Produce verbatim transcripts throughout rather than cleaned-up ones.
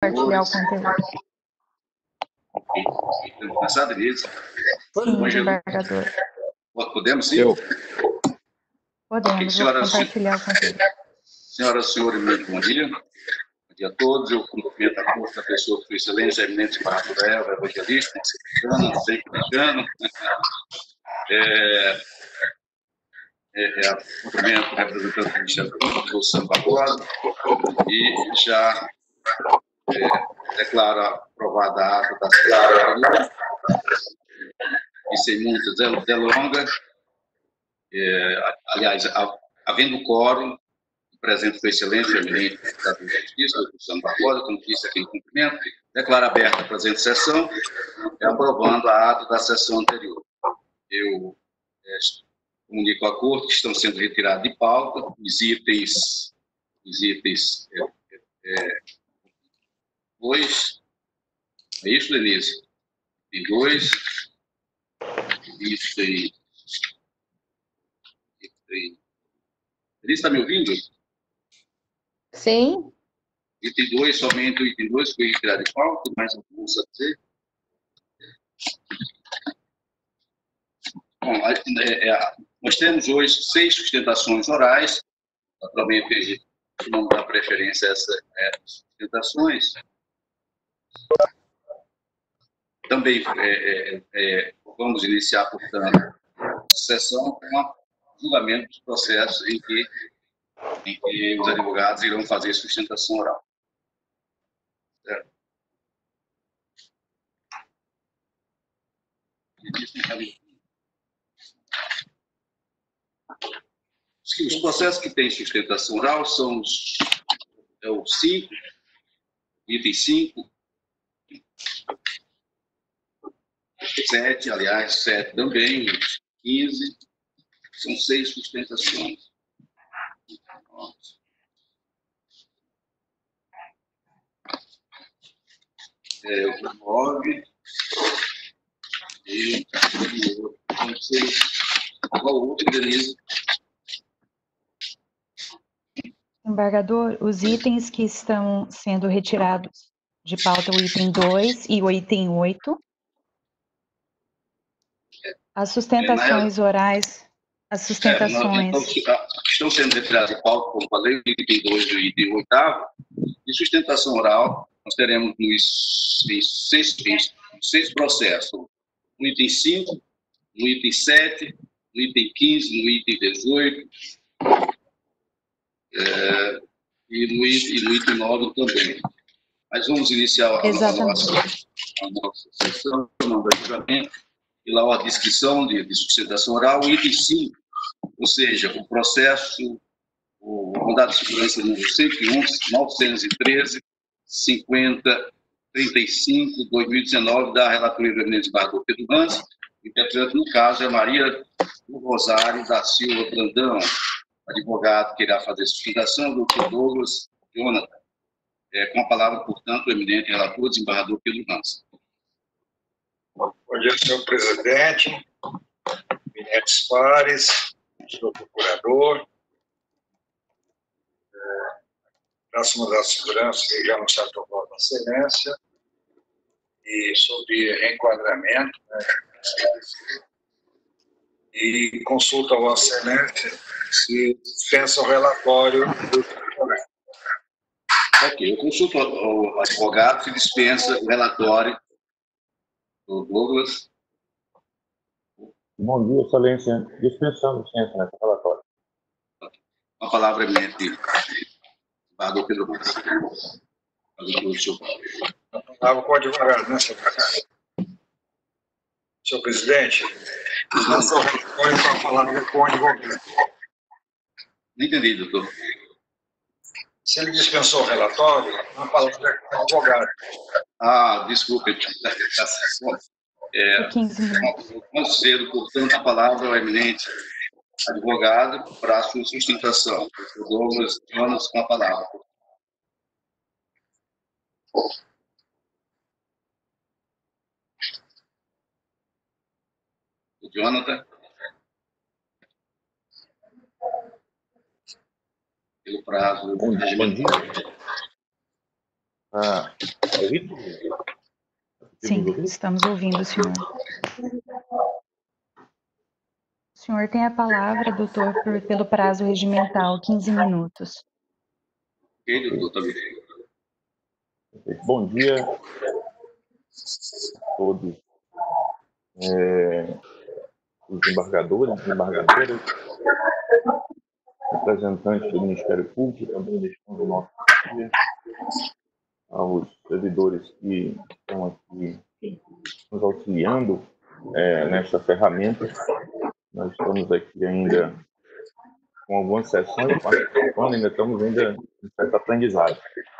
compartilhar o conteúdo. Começar, Denise? Sim, desembargador. Podemos sim? Eu. Podemos, vou compartilhar o conteúdo. Senhoras e senhores, muito bom dia. Bom dia a todos. Eu cumprimento a força da pessoa que foi excelente, eminente Rafael, evangelista, cristiano, sempre cristiano. É, é, é, cumprimento o representante do Ministério Público, do Samba Rosa, e já é, declaro aprovada a ata da sessão e sem muitas delongas. É, aliás, havendo quórum, o presente foi excelente, eminente da Justiça, do Samba Rosa, como disse aqui em cumprimento, declaro aberta a presente sessão, aprovando a ata da sessão anterior. Eu é, comunico à Corte que estão sendo retirados de pauta os itens, os itens é, é, dois, é isso, Denise? Tem dois, item, item, Denise, está me ouvindo? Sim. Item dois, somente o item dois foi retirado de pauta, mais algum a dizer? Bom, é, é, nós temos hoje seis sustentações orais, naturalmente, não dá preferência a essas é, sustentações. Também é, é, é, vamos iniciar, portanto, a sessão com o julgamento dos processos em que, em que os advogados irão fazer sustentação oral. Certo? Os processos que têm sustentação oral são os, é o cinco, item cinco, sete, aliás, sete também, quinze, são seis sustentações. É, o nove e o não sei qual outro, Denise. Embargador, os itens que estão sendo retirados de pauta, o item dois e o item oito, as sustentações é, orais, as sustentações... É, então, estão sendo retirados de pauta, como falei, o item dois e o item oito, de sustentação oral, nós teremos nos seis, seis, seis processos, no item cinco, no item sete, no item quinze, no item dezoito, é, e, no item, e no item nove também. Mas vamos iniciar a, a, nossa, a nossa sessão, e lá a descrição de, de sustentação oral, o item cinco, ou seja, o processo, o mandado de segurança número cento e um, novecentos e treze, cinquenta, trinta e cinco, dois mil e dezenove, da relatoria do eminente Bardo Pedro Hans, interpretante no caso é Maria do Rosário da Silva Brandão, advogado que irá fazer sustentação, doutor Douglas Jonathan. É, com a palavra, portanto, o eminente relator, desembargador Pedro Hans. Bom dia, senhor presidente, eminentes pares, senhor procurador, é, próximo da segurança, que já nos atornou a excelência, e sobre reenquadramento, né, e consulta ao excelência se dispensa o relatório do tribunal. Ok, eu consulto o advogado se dispensa o relatório do Douglas. Bom dia, excelência. Dispensamos sim, excelência, o relatório. Okay. A palavra é minha, Bardo Pedro Hans. Estava com o advogado, né, senhor presidente? Senhor presidente, dispensa o relatório para falar com o advogado. Não entendi, doutor. Se ele dispensou o relatório, a palavra é com o advogado. Ah, desculpe. É, muito cedo, portanto, a palavra é o eminente advogado para a sua sustentação. O Douglas Jonas com a palavra. O Jonathan. Pelo prazo. Bom dia. Bom dia. Ah, ouvido? Sim, estamos ouvindo, senhor. O senhor tem a palavra, doutor, por, pelo prazo regimental, quinze minutos. Ok, doutor, também. Bom dia a todos é, os embargadores, desembargadoras, representantes do Ministério Público, também deixando o nosso dia, aos servidores que estão aqui nos auxiliando é, nesta ferramenta. Nós estamos aqui ainda com algumas sessões, participando, ainda estamos ainda em certo aprendizado.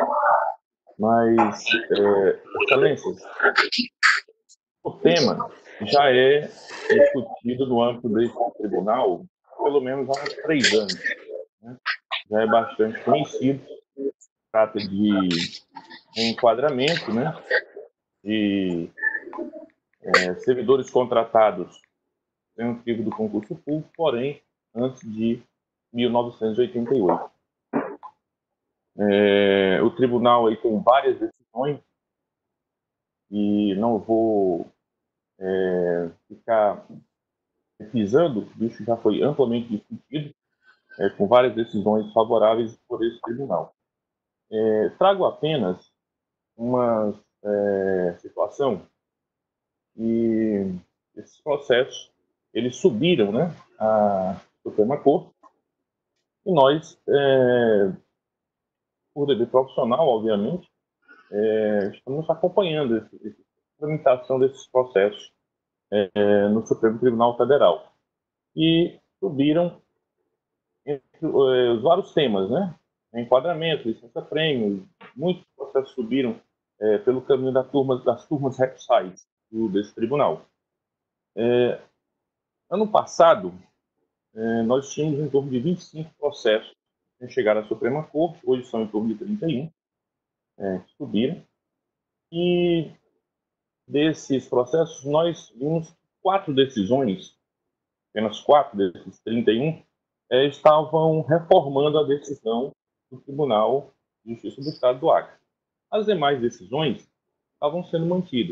Mas, é, excelências, o tema já é discutido no âmbito desse tribunal pelo menos há uns três anos. Né? Já é bastante conhecido. Trata de enquadramento, né? de é, servidores contratados em um trigo do concurso público, porém, antes de mil novecentos e oitenta e oito. É, o tribunal aí tem várias decisões e não vou é, ficar pesquisando, isso já foi amplamente discutido, é, com várias decisões favoráveis por esse tribunal. É, trago apenas uma é, situação que esses processos eles subiram, né, à Suprema Corte, e nós, é, por dever profissional, obviamente, é, estamos acompanhando esse, esse, a tramitação desses processos é, no Supremo Tribunal Federal. E subiram entre é, os vários temas, né? Enquadramento, licença-prêmio, muitos processos subiram é, pelo caminho da turma, das turmas recursais desse tribunal. É, ano passado, é, nós tínhamos em torno de vinte e cinco processos que chegaram à Suprema Corte, hoje são em torno de trinta e um, é, que subiram. E desses processos, nós vimos quatro decisões, apenas quatro desses trinta e um, é, estavam reformando a decisão do Tribunal de Justiça do Estado do Acre. As demais decisões estavam sendo mantidas.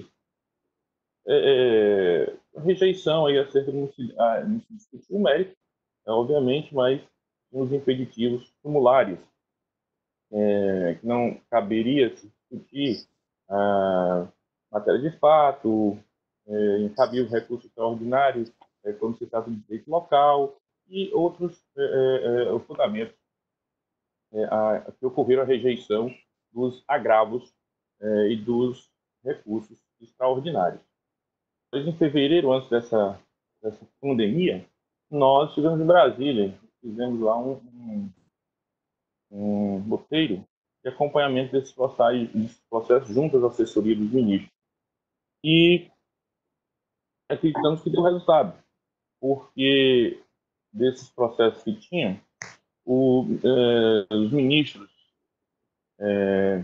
É, é, rejeição aí acerca do discutir mérito, é, obviamente, mas os impeditivos tumulares, é, que não caberia se discutir a matéria de fato, é, encabir os recursos extraordinários, é, quando se trata de direito local, e outros é, é, fundamentos é, a, que ocorreram a rejeição dos agravos é, e dos recursos extraordinários. Mas em fevereiro, antes dessa, dessa pandemia, nós estivemos em Brasília, fizemos lá um, um, um roteiro de acompanhamento desses processos, desses processos junto às assessorias dos ministros. E acreditamos que deu resultado, porque desses processos que tinha, o, eh, os ministros eh,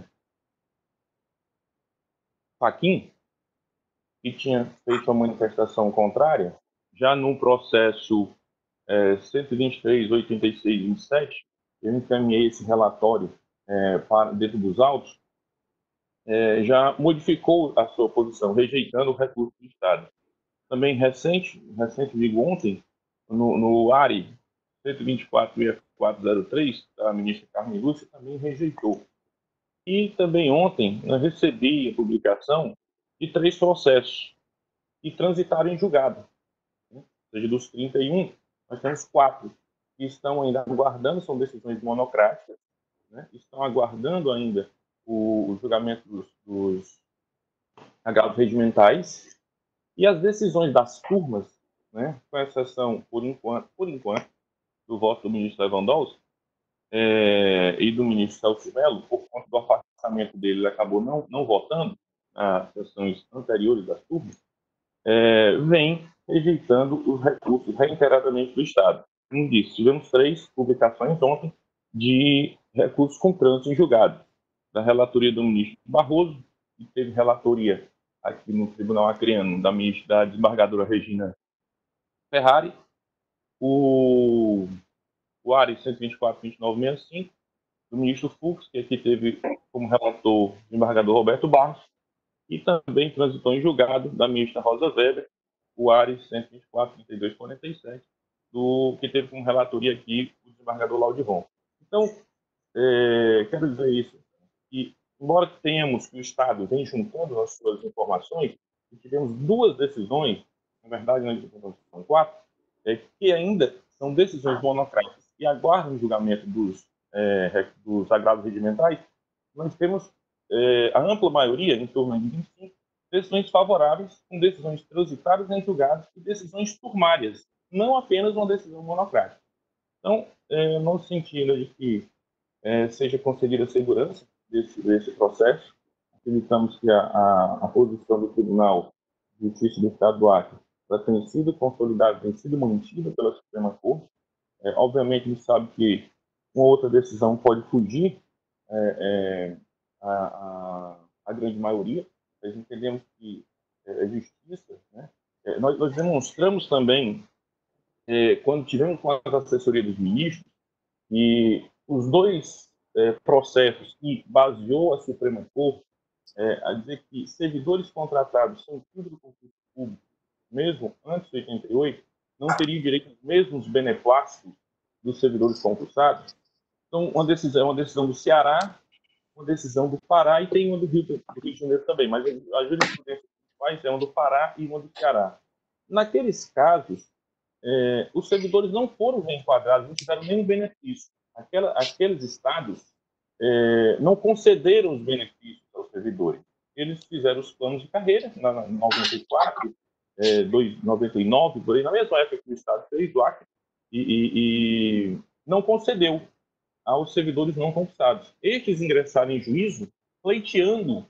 Fachin, que tinha feito a manifestação contrária, já no processo eh, cento e vinte e três, oitenta e seis, vinte e sete, eu encaminhei esse relatório eh, para, dentro dos autos, eh, já modificou a sua posição, rejeitando o recurso do Estado. Também recente, recente digo ontem, no, no A R I cento e vinte e quatro, sessenta e quatro zero três, a ministra Carmen Lúcia também rejeitou. E também ontem eu recebi a publicação de três processos que transitaram em julgado. Né? Ou seja, dos trinta e um, nós temos quatro que estão ainda aguardando, são decisões monocráticas, né? Estão aguardando ainda o, o julgamento dos, dos agravos regimentais. E as decisões das turmas, né, com exceção, por enquanto, por enquanto, do voto do ministro Lewandowski é, e do ministro Celso Mello, por conta do afastamento dele, ele acabou não, não votando nas sessões anteriores das turmas, é, vem rejeitando os recursos reiteradamente do Estado. Como disse, tivemos três publicações ontem de recursos com trânsito em julgado, da relatoria do ministro Barroso, que teve relatoria aqui no Tribunal Acreano, da ministra, da desembargadora Regina Ferrari, o, o A R I cento e vinte e quatro, vinte e nove, sessenta e cinco, do ministro Fux, que aqui teve como relator o desembargador Roberto Barros, e também transitou em julgado da ministra Rosa Weber, o Ares cento e vinte e quatro, trinta e dois, quarenta e sete, do, que teve como relatoria aqui o desembargador Laudiron. Então, é, quero dizer isso, que embora tenhamos que o Estado vem juntando as suas informações, e tivemos duas decisões, na verdade, são quatro, é, que ainda são decisões monocráticas e aguardam o julgamento dos, é, dos agravos regimentais, nós temos é, a ampla maioria, em torno de vinte e cinco, decisões favoráveis, com decisões transitadas em julgados e decisões turmárias, não apenas uma decisão monocrática. Então, é, no sentido de que é, seja concedida segurança desse, desse processo, acreditamos que a, a, a posição do Tribunal de Justiça do Estado do Acre já tem sido consolidada, tem sido mantida pela Suprema Corte. É, obviamente, a gente sabe que uma outra decisão pode fugir é, é, a, a, a grande maioria. Nós entendemos que é, a justiça, né? é, nós, nós demonstramos também, é, quando tivemos com a assessoria dos ministros, e os dois é, processos que baseou a Suprema Corte é, a dizer que servidores contratados sem título de concurso público, mesmo antes de oitenta e oito, não teriam direito aos mesmos beneplácitos dos servidores concursados. Então, uma decisão, uma decisão do Ceará, uma decisão do Pará e tem uma do Rio, do Rio de Janeiro também, mas a jurisprudência principais é uma do Pará e uma do Ceará. Naqueles casos, é, os servidores não foram reenquadrados, não tiveram nenhum benefício. Aquela, aqueles estados é, não concederam os benefícios aos servidores. Eles fizeram os planos de carreira, na, em noventa e quatro, é, noventa e nove, por aí, na mesma época que o Estado fez o Acre, e, e, e não concedeu aos servidores não concursados. Estes ingressaram em juízo pleiteando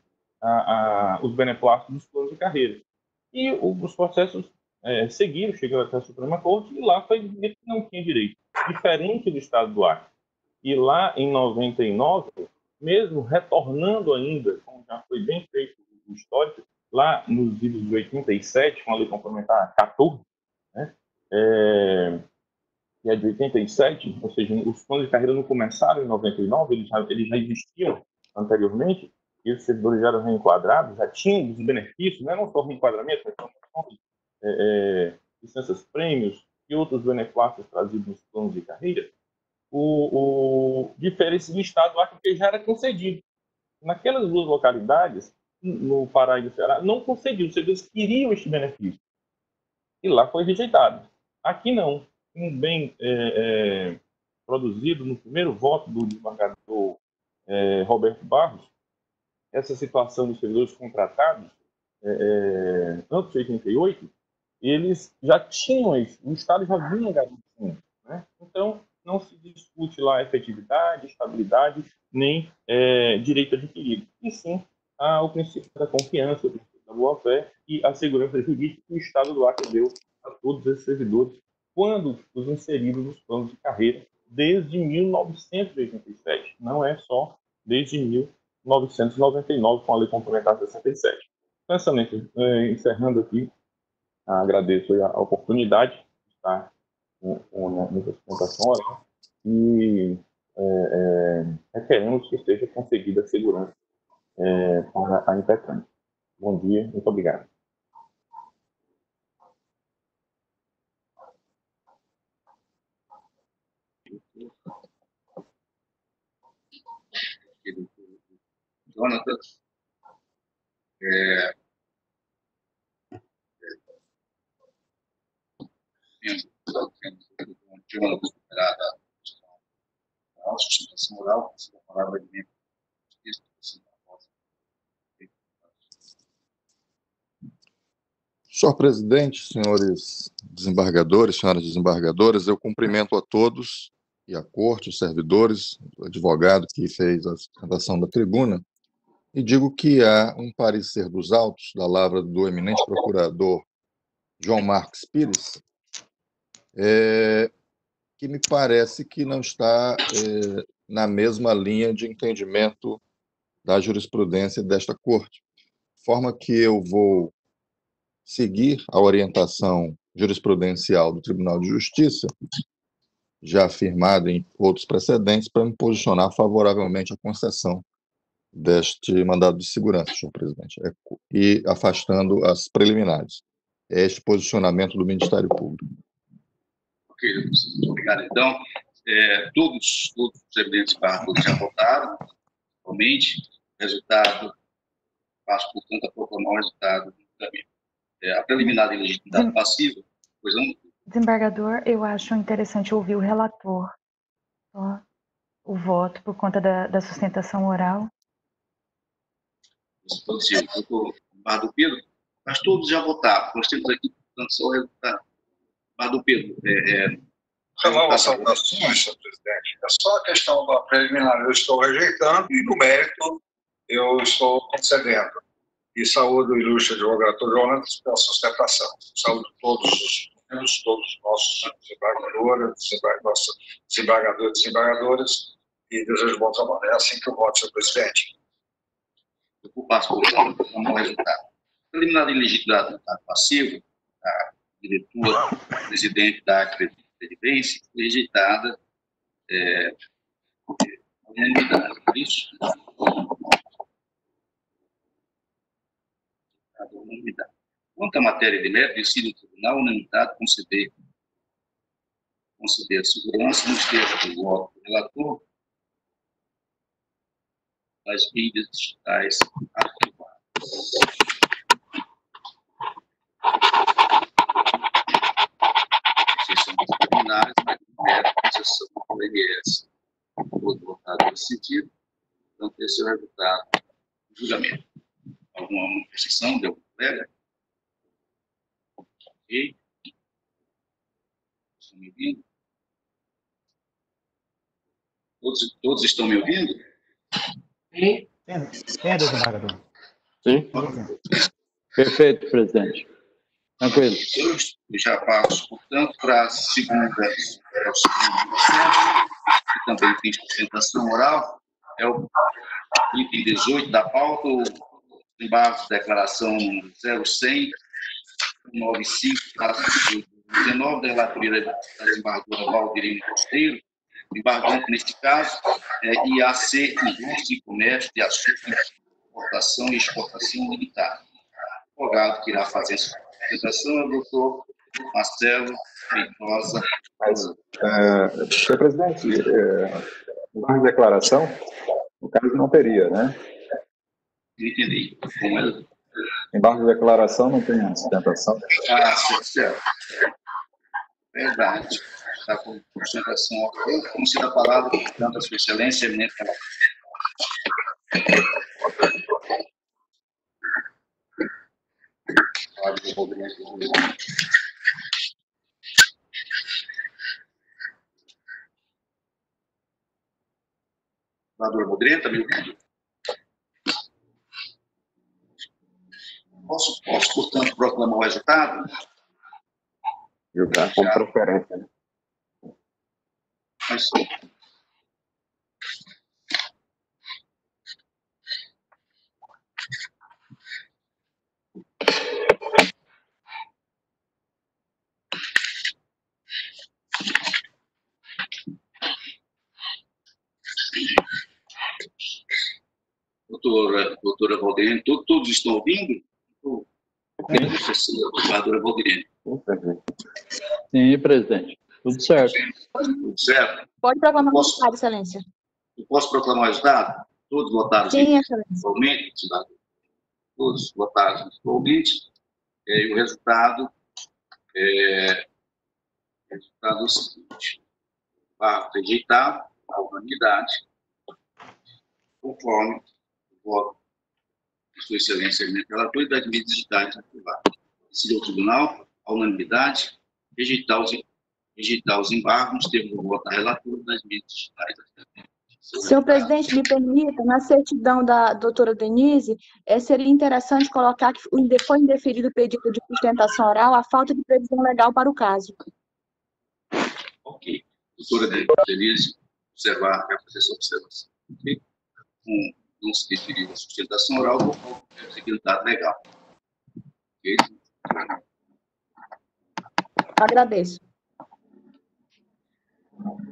a, a, os beneplácitos dos planos de carreira. E o, os processos é, seguiram, chegaram até a Suprema Corte, e lá foi dito que não tinha direito, diferente do Estado do Acre. E lá, em noventa e nove, mesmo retornando ainda, como já foi bem feito o histórico, lá nos idos de oitenta e sete, com a Lei Complementar quatorze, né, é, que é de oitenta e sete, ou seja, os planos de carreira não começaram em noventa e nove, eles já, eles já existiam anteriormente, e os servidores já eram reenquadrados, já tinham os benefícios, não era só reenquadramento, mas também é, é, licenças prêmios e outros benefícios trazidos nos planos de carreira. O, o diferente do Estado lá que já era concedido. Naquelas duas localidades, no Pará e no Ceará, não concediam, os servidores queriam este benefício. E lá foi rejeitado. Aqui não. Um bem é, é, produzido no primeiro voto do desembargador é, Roberto Barros, essa situação dos servidores contratados, é, é, antes de oitenta e oito, eles já tinham isso, o Estado já vinha garantindo, né? Então, não se discute lá efetividade, estabilidade, nem é, direito adquirido, e sim ah, o princípio da confiança, o princípio da boa-fé e a segurança jurídica que o Estado do Acre deu a todos esses servidores quando os inseridos nos planos de carreira desde mil novecentos e oitenta e sete, não é só desde mil novecentos e noventa e nove com a Lei Complementar sessenta e sete. Pensamento, é, encerrando aqui, agradeço a oportunidade de estar com, com a minha apresentação oral e é, é, requeremos que seja conseguida a segurança é, para a Impetran. Bom dia, muito obrigado. Jonathan, é, Jonathan, superada a sustentação oral, a palavra de mim. Senhor presidente, senhores desembargadores, senhoras desembargadoras, eu cumprimento a todos e a corte, os servidores, o advogado que fez a sustentação da tribuna, e digo que há um parecer dos autos da lavra do eminente procurador João Marques Pires, é, que me parece que não está é, na mesma linha de entendimento da jurisprudência desta corte, de forma que eu vou seguir a orientação jurisprudencial do Tribunal de Justiça já afirmado em outros precedentes, para me posicionar favoravelmente à concessão deste mandado de segurança, senhor presidente, é, e afastando as preliminares. É este posicionamento do Ministério Público. Ok, muito obrigado. Então, é, todos, todos os evidentes barrados já votaram, atualmente, resultado, passo, portanto, a proclamar o resultado do julgamento. É, a preliminar de legitimidade Desem... passiva, pois não. Desembargador, eu acho interessante ouvir o relator, ó, o voto por conta da, da sustentação oral. Pode ser, doutor Bardo Pedro, mas todos já votaram. Nós temos aqui, portanto, só o resultado. Bardo Pedro, é, é, Chamar saudações, senhor presidente. É só a questão da preliminar, eu estou rejeitando, e no mérito, eu estou concedendo. E saúdo o ilustre advogado Jonas pela sustentação. Saúdo todos os membros, todos os nossos desembargadores, desembargadores, desembargadoras, e desejo bom trabalho. É assim que eu voto, senhor presidente. Eu passo por o resultado. Preliminar de legitimidade passiva, a diretora, presidente da Previdência, foi rejeitada é, unanimidade, por isso? Unanimidade. Quanto à matéria de mérito, decide o tribunal unanimidade conceder, conceder segurança nos termos do voto do relator das mídias digitais arquivadas. Exceção dos preliminares, mas o mérito de exceção do O M S. Outro votado nesse sentido, então, esse é o resultado do julgamento. Alguma manifestação de algum colega? Ok. Estão me ouvindo? Todos, todos estão me ouvindo? Sim. Sim, desembargador. Sim. Perfeito, presidente. Tranquilo. Eu já passo, portanto, para a segunda, para o segundo processo, que também tem sustentação oral, é o item dezoito da pauta, o embargo de declaração zero cem, noventa e cinco, dezenove, da relatoria da desembargadora Valdirene Costeiro, embargante, neste caso, é I A C, Indústria e Comércio de Açúcar, Importação e Exportação Limitada. O advogado que irá fazer essa apresentação é o doutor Marcelo Feitosa. Mas, uh, senhor presidente, uh, embargo de declaração, no caso não teria, né? Não entendi. Como é? Embargo de declaração não tem sustentação. Ah, certo. Verdade. Está com sustentação. Eu consigo a palavra, portanto, a sua excelência, eminente relator. Senador Modrenta, meu filho. Posso, posso, portanto, proclamar o resultado? Julgar com preferência, né? Mas, doutora, doutora Valdirene, todos, todos estão ouvindo? Doutora Valdirene. Sim, presidente. Tudo certo. Tudo certo? Pode proclamar o Posso- resultado, excelência. Eu posso proclamar o resultado? Todos votaram Sim, excelência. igualmente, cidadão? Todos votaram igualmente. É, e o resultado é, o resultado é o seguinte: para rejeitar a unanimidade, conforme o voto de sua excelência eminente relator e das mídias digitais aprovadas. Decidiu o tribunal, a unanimidade, rejeitar os, rejeitar os embargos, termos do voto da relatora das mídias digitais. Senhor presidente, me permita, na certidão da doutora Denise, é, seria interessante colocar que foi indeferido o pedido de sustentação oral a falta de previsão legal para o caso. Ok. Doutora Denise, observar, vai fazer essa observação. Ok? Um, não se deferiu a sustentação oral, vou conseguir dado legal. Ok? Agradeço.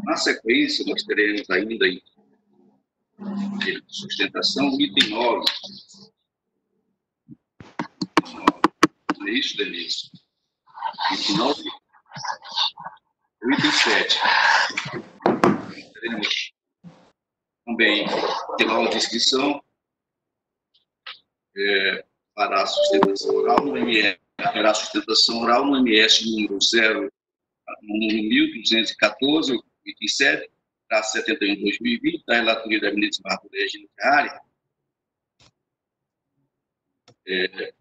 Na sequência, nós teremos ainda em sustentação o item nove. Não é isso, Denise? Item nove. O item sete. Teremos também tema de inscrição é, para a sustentação oral no M S. Haverá sustentação oral no M S número zero, no mil duzentos e quatorze, item sete, traço setenta e um de dois mil e vinte, da relatoria da ministra Bárbara Regina Ferrari. É,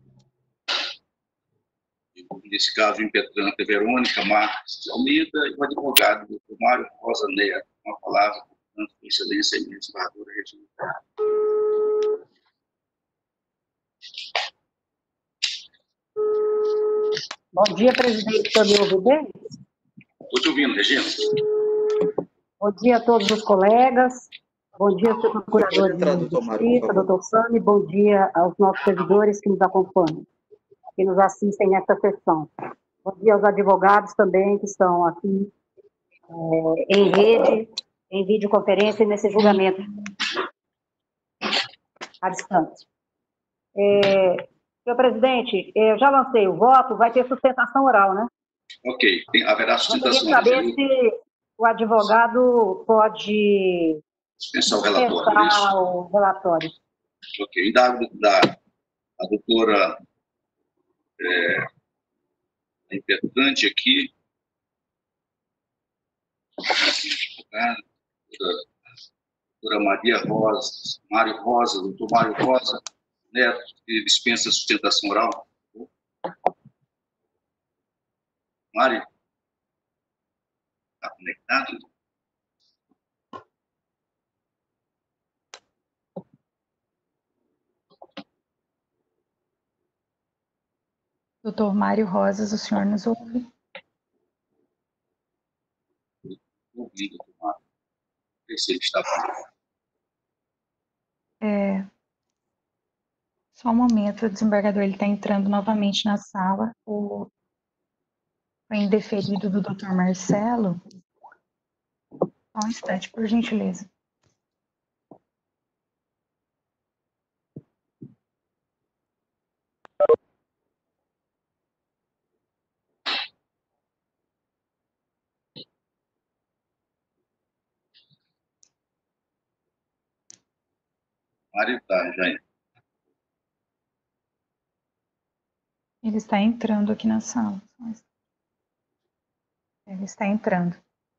nesse caso, impetrante Verônica Marques de Almeida e o advogado doutor Mário Rosa Neto, com a palavra, portanto, com excelência, a ministra Bárbara Regina Ferrari. Bom dia, presidente. Estou me ouvindo bem? Estou te ouvindo, Regina. Bom dia a todos os colegas. Bom dia, senhor procurador de Justiça, doutor Sami. Bom dia aos nossos servidores que nos acompanham, que nos assistem nesta sessão. Bom dia aos advogados também que estão aqui é, em rede, em videoconferência e nesse julgamento à distância. É, senhor presidente, eu já lancei o voto, vai ter sustentação oral, né? Ok, tem, haverá sustentação oral. Eu queria saber se o advogado pode dispensar o relatório. Dispensar o relatório. Ok, e da, da a doutora é, a impetrante aqui, a doutora Maria Rosa, Mário Rosa, doutor Mário Rosa Neto, que dispensa a sustentação oral. Mário? Está conectado? Doutor Mário Rosas, o senhor nos ouve? Ouvi, doutor Mário. Não sei se ele está falando. É... Só um momento, o desembargador está entrando novamente na sala. O, o indeferido do doutor Marcelo. Só um instante, por gentileza. Mário está, já. Ele está entrando aqui na sala. Ele está entrando.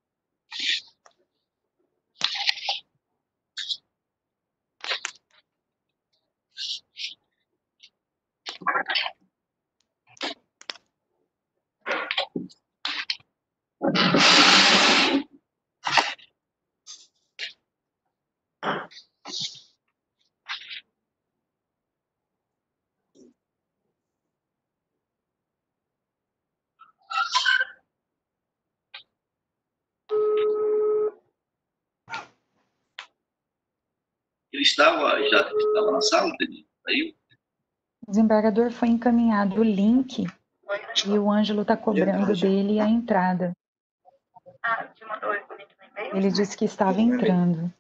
Ele estava, já estava na sala, aí. O desembargador foi encaminhado o link e o Ângelo está cobrando dele a entrada. Ele disse que estava entrando.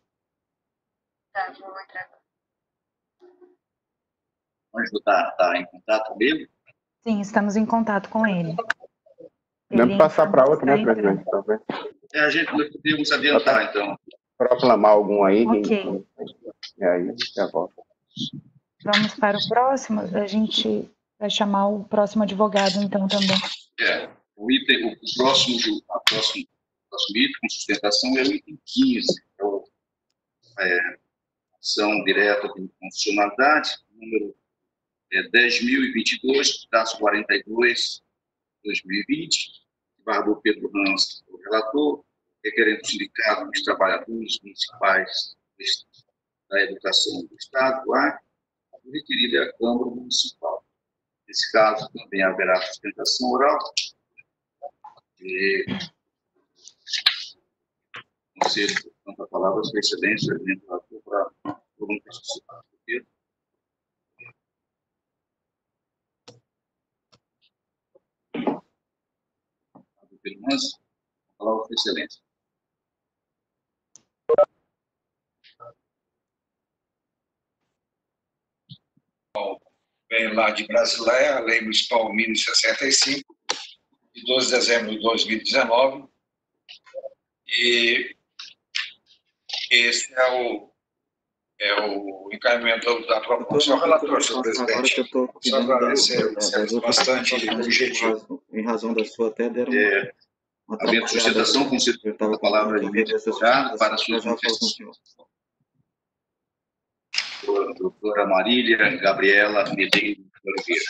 O Ângelo está tá em contato com ele? Sim, estamos em contato com ele. Vamos passar para outro, né, presidente? Talvez. É, a gente nós podemos adiantar, então. Proclamar algum aí. Ok. E aí, já volta. Vamos para o próximo. A gente vai chamar o próximo advogado, então, também. É, o item, o próximo, a próximo, o próximo item com sustentação é o item quinze, é o, é, ação direta de inconstitucionalidade, número é, dez mil e vinte e dois, traço quarenta e dois, dois mil e vinte, desembargador Pedro Ramos, o relator, requerendo o Sindicato dos Trabalhadores Municipais da Educação do Estado, lá, o requerido é a Câmara Municipal. Nesse caso, também haverá sustentação oral. E, conselho, portanto, a palavra da excelência, relator para o mundo participar. Pelo menos, a palavra da excelência. lei lá de Brasileia, a Lei Municipal mil e sessenta e cinco, de doze de dezembro de dois mil e dezenove. E esse é o, é o encaminhamento da proposta. Senhor relator, senhor presidente, só agradecer, sempre bastante objetivo. Em razão da sua até deram É, a minha sustentação, concede a palavra de advogado para suas manifestações. Doutora Marília Gabriela Medeiros Oliveira.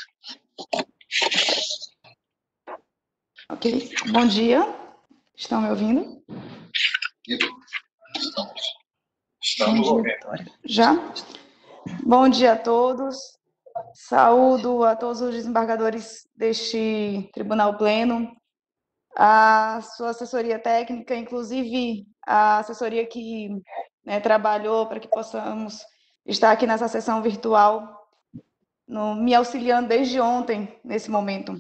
Ok. Bom dia. Estão me ouvindo? Estamos ouvindo. Já? Bom dia a todos. Saúdo a todos os desembargadores deste Tribunal Pleno, a sua assessoria técnica, inclusive a assessoria que, né, trabalhou para que possamos estar aqui nessa sessão virtual, no, me auxiliando desde ontem, nesse momento.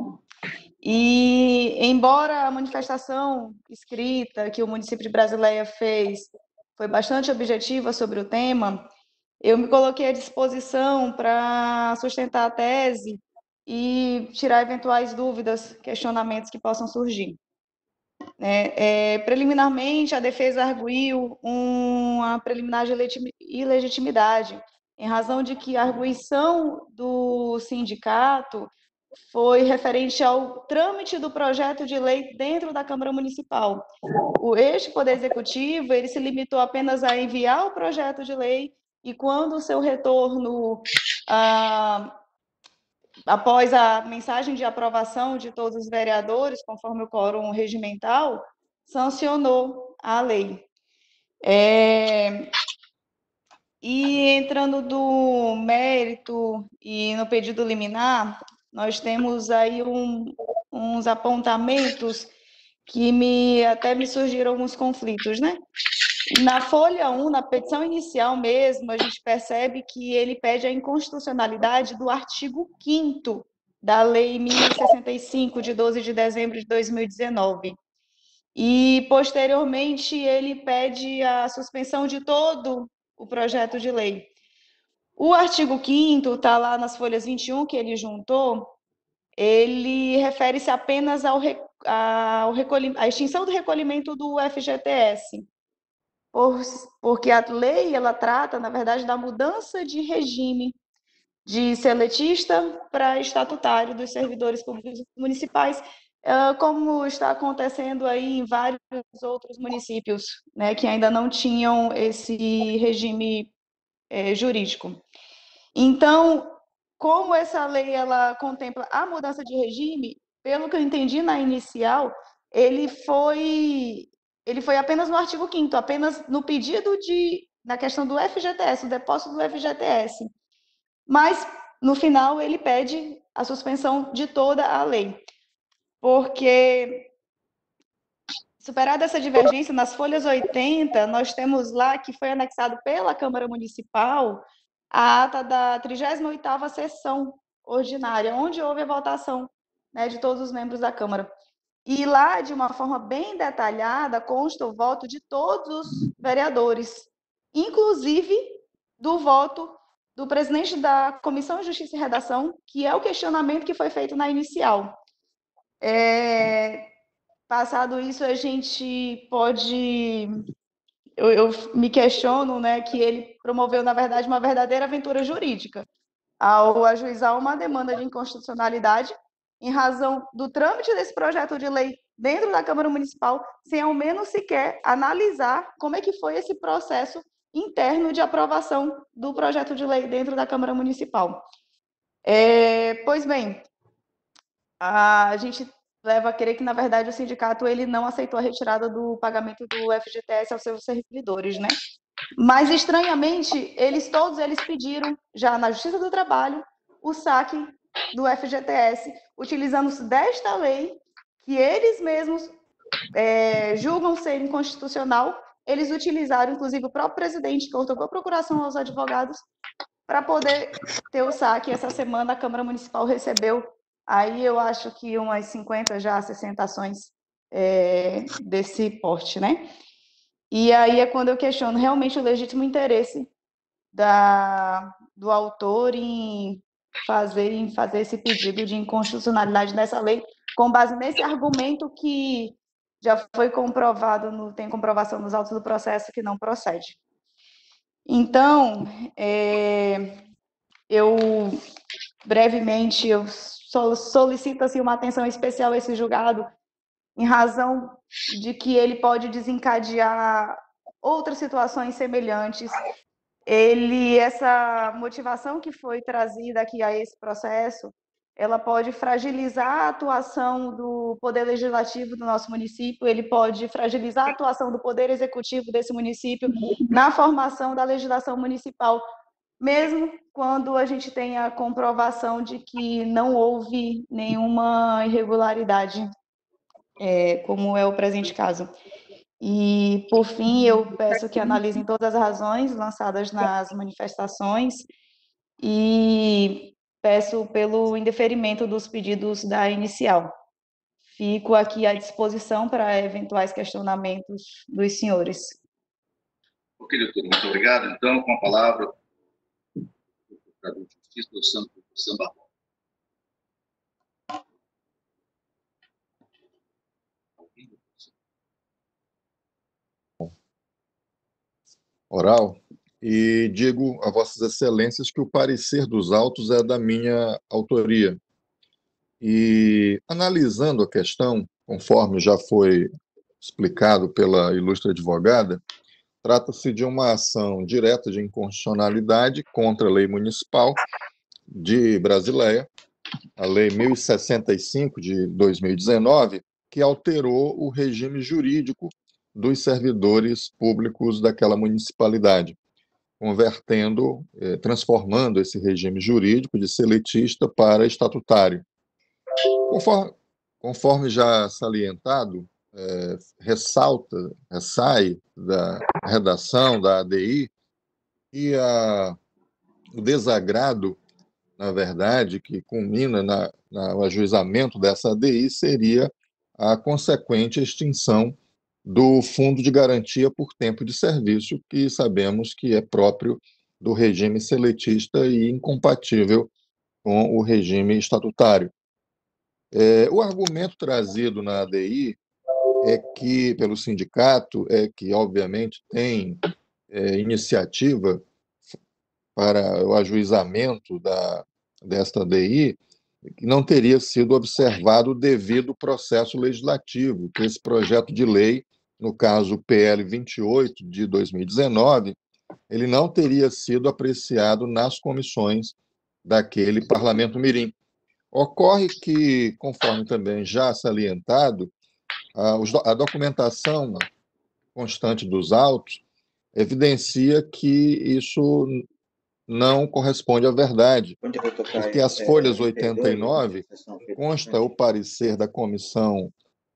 E, embora a manifestação escrita que o município de Brasileia fez foi bastante objetiva sobre o tema, eu me coloquei à disposição para sustentar a tese e tirar eventuais dúvidas, questionamentos que possam surgir. É, é, preliminarmente, a defesa arguiu uma preliminar de ilegitimidade, em razão de que a arguição do sindicato foi referente ao trâmite do projeto de lei dentro da Câmara Municipal. O este Poder Executivo, ele se limitou apenas a enviar o projeto de lei e, quando o seu retorno, ah, após a mensagem de aprovação de todos os vereadores, conforme o quórum regimental, sancionou a lei. É... E entrando do mérito e no pedido liminar, nós temos aí um, uns apontamentos que me, até me surgiram alguns conflitos, né? Na folha um, na petição inicial mesmo, a gente percebe que ele pede a inconstitucionalidade do artigo quinto da Lei mil e sessenta e cinco, de doze de dezembro de dois mil e dezenove. E, posteriormente, ele pede a suspensão de todo o projeto de lei. O artigo quinto, está lá nas folhas vinte e um, que ele juntou, ele refere-se apenas ao, ao à extinção do recolhimento do F G T S, por, porque a lei, ela trata, na verdade, da mudança de regime de seletista para estatutário dos servidores públicos municipais, como está acontecendo aí em vários outros municípios, né, que ainda não tinham esse regime é, jurídico. Então, como essa lei ela contempla a mudança de regime, pelo que eu entendi na inicial, ele foi, ele foi apenas no artigo quinto, apenas no pedido de, na questão do F G T S, o depósito do F G T S. Mas, no final, ele pede a suspensão de toda a lei. Porque, superada essa divergência, nas folhas oitenta, nós temos lá que foi anexado pela Câmara Municipal a ata da trigésima oitava sessão ordinária, onde houve a votação, né, de todos os membros da Câmara. E lá, de uma forma bem detalhada, consta o voto de todos os vereadores, inclusive do voto do presidente da Comissão de Justiça e Redação, que é o questionamento que foi feito na inicial. É, passado isso, a gente pode... Eu, eu me questiono, né, que ele promoveu, na verdade, uma verdadeira aventura jurídica, ao ajuizar uma demanda de inconstitucionalidade em razão do trâmite desse projeto de lei dentro da Câmara Municipal, sem ao menos sequer analisar como é que foi esse processo interno de aprovação do projeto de lei dentro da Câmara Municipal. É, pois bem, a gente leva a crer que, na verdade, o sindicato ele não aceitou a retirada do pagamento do F G T S aos seus servidores, né? Mas, estranhamente, eles todos eles pediram, já na Justiça do Trabalho, o saque do F G T S, utilizando-se desta lei, que eles mesmos é, julgam ser inconstitucional. Eles utilizaram, inclusive, o próprio presidente, que outorgou a procuração aos advogados, para poder ter o saque. Essa semana, a Câmara Municipal recebeu, aí eu acho que umas cinquenta, já sessenta ações é, desse porte, né? E aí é quando eu questiono realmente o legítimo interesse da, do autor em fazer em fazer esse pedido de inconstitucionalidade dessa lei, com base nesse argumento que já foi comprovado, no, tem comprovação nos autos do processo que não procede. Então, é, eu, brevemente, eu solicito assim, uma atenção especial a esse julgado, em razão de que ele pode desencadear outras situações semelhantes. Ele, essa motivação que foi trazida aqui a esse processo, ela pode fragilizar a atuação do Poder Legislativo do nosso município, ele pode fragilizar a atuação do Poder Executivo desse município na formação da legislação municipal, mesmo quando a gente tem a comprovação de que não houve nenhuma irregularidade, é, como é o presente caso. E, por fim, eu peço que analisem todas as razões lançadas nas manifestações e peço pelo indeferimento dos pedidos da inicial. Fico aqui à disposição para eventuais questionamentos dos senhores. Ok, doutor, muito obrigado. Então, com a palavra, o procurador de Justiça, do Santo Samba. Oral, e digo a vossas excelências que o parecer dos autos é da minha autoria. E, analisando a questão, conforme já foi explicado pela ilustre advogada, trata-se de uma ação direta de inconstitucionalidade contra a lei municipal de Brasileia, a Lei mil e sessenta e cinco de dois mil e dezenove, que alterou o regime jurídico dos servidores públicos daquela municipalidade, convertendo, eh, transformando esse regime jurídico de seletista para estatutário. Conforme, conforme já salientado, eh, ressalta, sai da redação da A D I e a, o desagrado, na verdade, que culmina na, na, no ajuizamento dessa A D I seria a consequente extinção do Fundo de Garantia por Tempo de Serviço, que sabemos que é próprio do regime seletista e incompatível com o regime estatutário. É, o argumento trazido na A D I é que, pelo sindicato, é que, obviamente, tem é, iniciativa para o ajuizamento da, desta A D I, que não teria sido observado o devido processo legislativo, que esse projeto de lei, no caso o P L vinte e oito de dois mil e dezenove, ele não teria sido apreciado nas comissões daquele Parlamento Mirim. Ocorre que, conforme também já salientado, a documentação constante dos autos evidencia que isso não corresponde à verdade, porque as folhas oitenta e nove consta o parecer da Comissão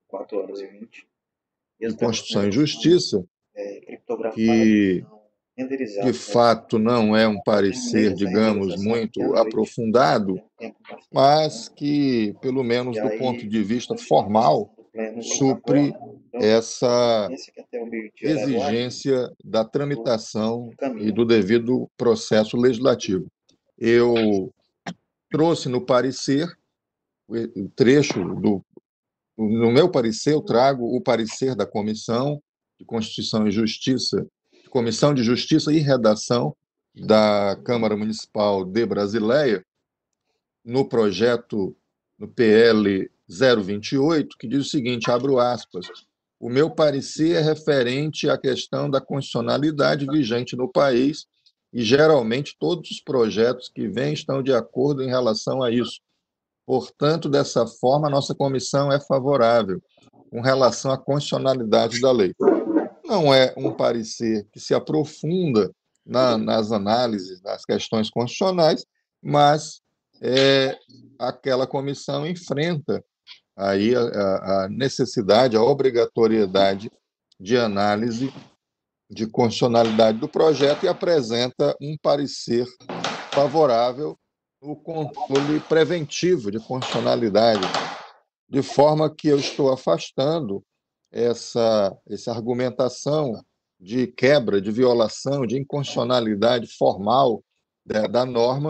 de Constituição e Justiça, que de fato não é um parecer, digamos, muito aprofundado, mas que, pelo menos do ponto de vista formal, supre essa exigência da tramitação e do devido processo legislativo. Eu trouxe no parecer, o trecho do... No meu parecer, eu trago o parecer da Comissão de Constituição e Justiça, Comissão de Justiça e Redação da Câmara Municipal de Brasileia, no projeto, no P L zero vinte e oito, que diz o seguinte, abro aspas, o meu parecer é referente à questão da constitucionalidade vigente no país e, geralmente, todos os projetos que vêm estão de acordo em relação a isso. Portanto, dessa forma, a nossa comissão é favorável com relação à constitucionalidade da lei. Não é um parecer que se aprofunda na, nas análises das questões constitucionais, mas é, aquela comissão enfrenta aí a, a necessidade, a obrigatoriedade de análise de constitucionalidade do projeto e apresenta um parecer favorável no controle preventivo de constitucionalidade, de forma que eu estou afastando essa, essa argumentação de quebra, de violação, de inconstitucionalidade formal da, da norma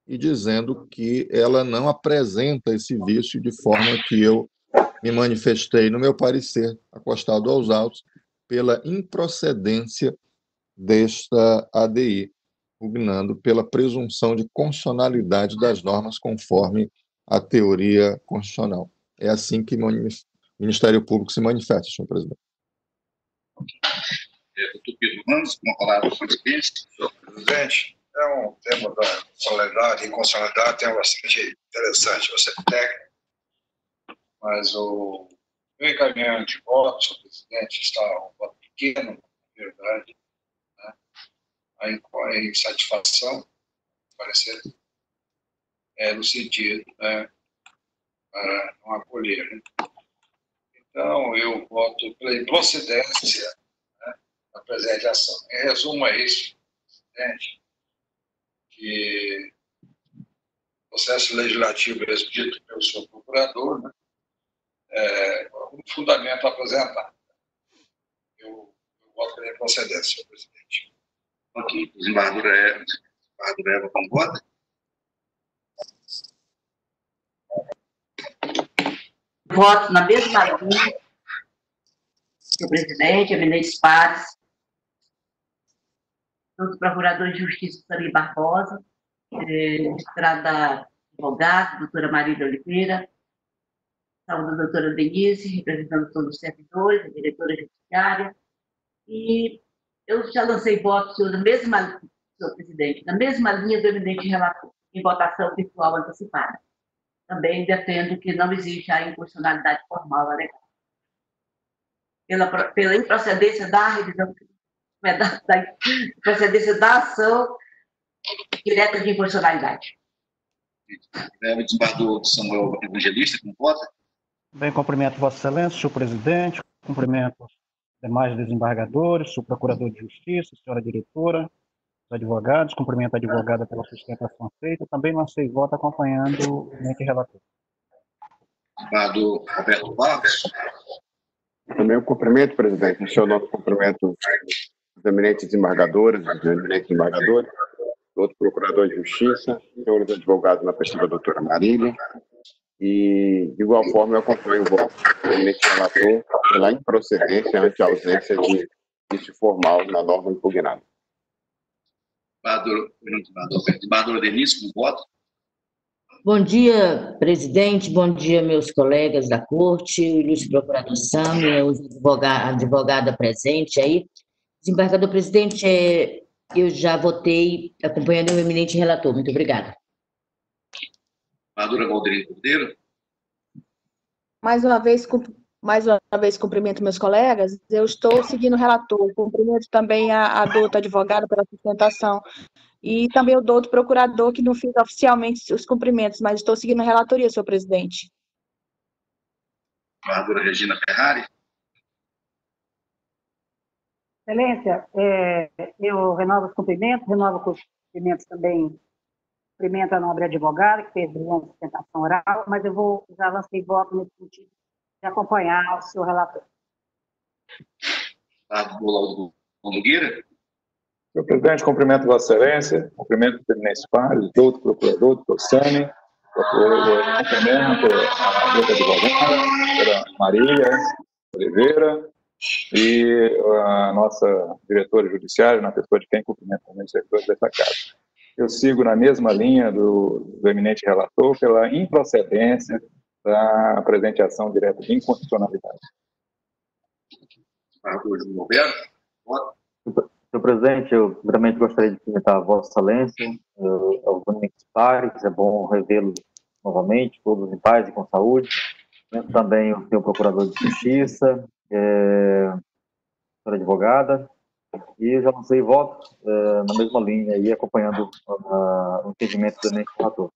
e dizendo que ela não apresenta esse vício de forma que eu me manifestei no meu parecer, acostado aos autos, pela improcedência desta A D I, pugnando pela presunção de constitucionalidade das normas conforme a teoria constitucional. É assim que o Ministério Público se manifesta, senhor presidente. Doutor Pedro Ramos, uma palavra para o presidente. Presidente, é um tema da solenidade e constitucionalidade, tema bastante interessante, bastante técnico, mas o meu encaminhamento de voto, senhor presidente, está um voto pequeno, na verdade, né? A insatisfação, parecer, é no sentido, né, para não acolher, né? Então, eu voto pela improcedência, né, da presente ação. Em resumo, é isso, presidente, que o processo legislativo expedito pelo senhor procurador, né, é um fundamento apresentado. Eu, eu voto pela improcedência, senhor presidente. Ok. Desembargador Eva, desembargador Eva, concorda? Voto na mesma linha, senhor presidente, eminentes pares, doutor Procurador de Justiça, Sami Barbosa, magistrada advogada, doutora Marília Oliveira, saúde, doutora Denise, representando todos os servidores, a diretora judiciária, e eu já lancei voto, senhor, na mesma, senhor presidente, na mesma linha do eminente relator, em votação virtual antecipada. Também defendo que não existe a inconstitucionalidade formal alegada. Pela, pela improcedência da revisão, da, da procedência da ação direta de inconstitucionalidade. É o desembargador Samuel Evangelista, que não vota. Bem, cumprimento Vossa Excelência, senhor presidente, cumprimento os demais desembargadores, senhor procurador de justiça, senhora diretora, os advogados, cumprimento a advogada pela sustentação feita, também lancei voto acompanhando o eminente relator. Desembargador Roberto Barros. Também o cumprimento, presidente, em seu nome, cumprimento os eminentes desembargadores, os eminentes desembargadores, outro procurador de justiça, senhores advogados na pessoa da doutora Marília, e, de igual forma, eu acompanho o voto do eminente relator pela improcedência ante a ausência de vício formal na norma impugnada. Desembargadora Denise, com voto. Bom dia, presidente, bom dia, meus colegas da corte, o ilustre procurador Sami, a advogada presente aí. Desembargador presidente, eu já votei acompanhando o eminente relator. Muito obrigada. Desembargadora Valdirene Cordeiro. Mais uma vez, mais uma vez, cumprimento meus colegas. Eu estou seguindo o relator, cumprimento também a, a douta advogada pela sustentação. E também o douto procurador, que não fiz oficialmente os cumprimentos, mas estou seguindo a relatoria, senhor presidente. Desembargadora Regina Ferrari. Excelência, é, eu renovo os cumprimentos, renovo os cumprimentos também, cumprimento a nobre advogada, que fez brilhante sustentação oral, mas eu vou, já lancei voto nesse sentido de acompanhar o senhor relator. Desembargador Nogueira. Senhor presidente, cumprimento Vossa Excelência, cumprimento os eminentes pares, doutor procurador, doutor Sami, cumprimento a doutora advogada, a doutora Marília Oliveira, e a nossa diretora judiciária, na pessoa de quem cumprimento também os servidores dessa casa. Eu sigo na mesma linha do, do eminente relator pela improcedência da apresentação direta de inconstitucionalidade. Senhor presidente, eu primeiramente gostaria de cumprimentar a Vossa Excelência, aos eminentes pares, é bom revê-los novamente, todos em paz e com saúde. Também o senhor procurador de justiça, é, a senhora advogada, e já lancei voto é, na mesma linha, aí, acompanhando uh, o entendimento do eminente relator.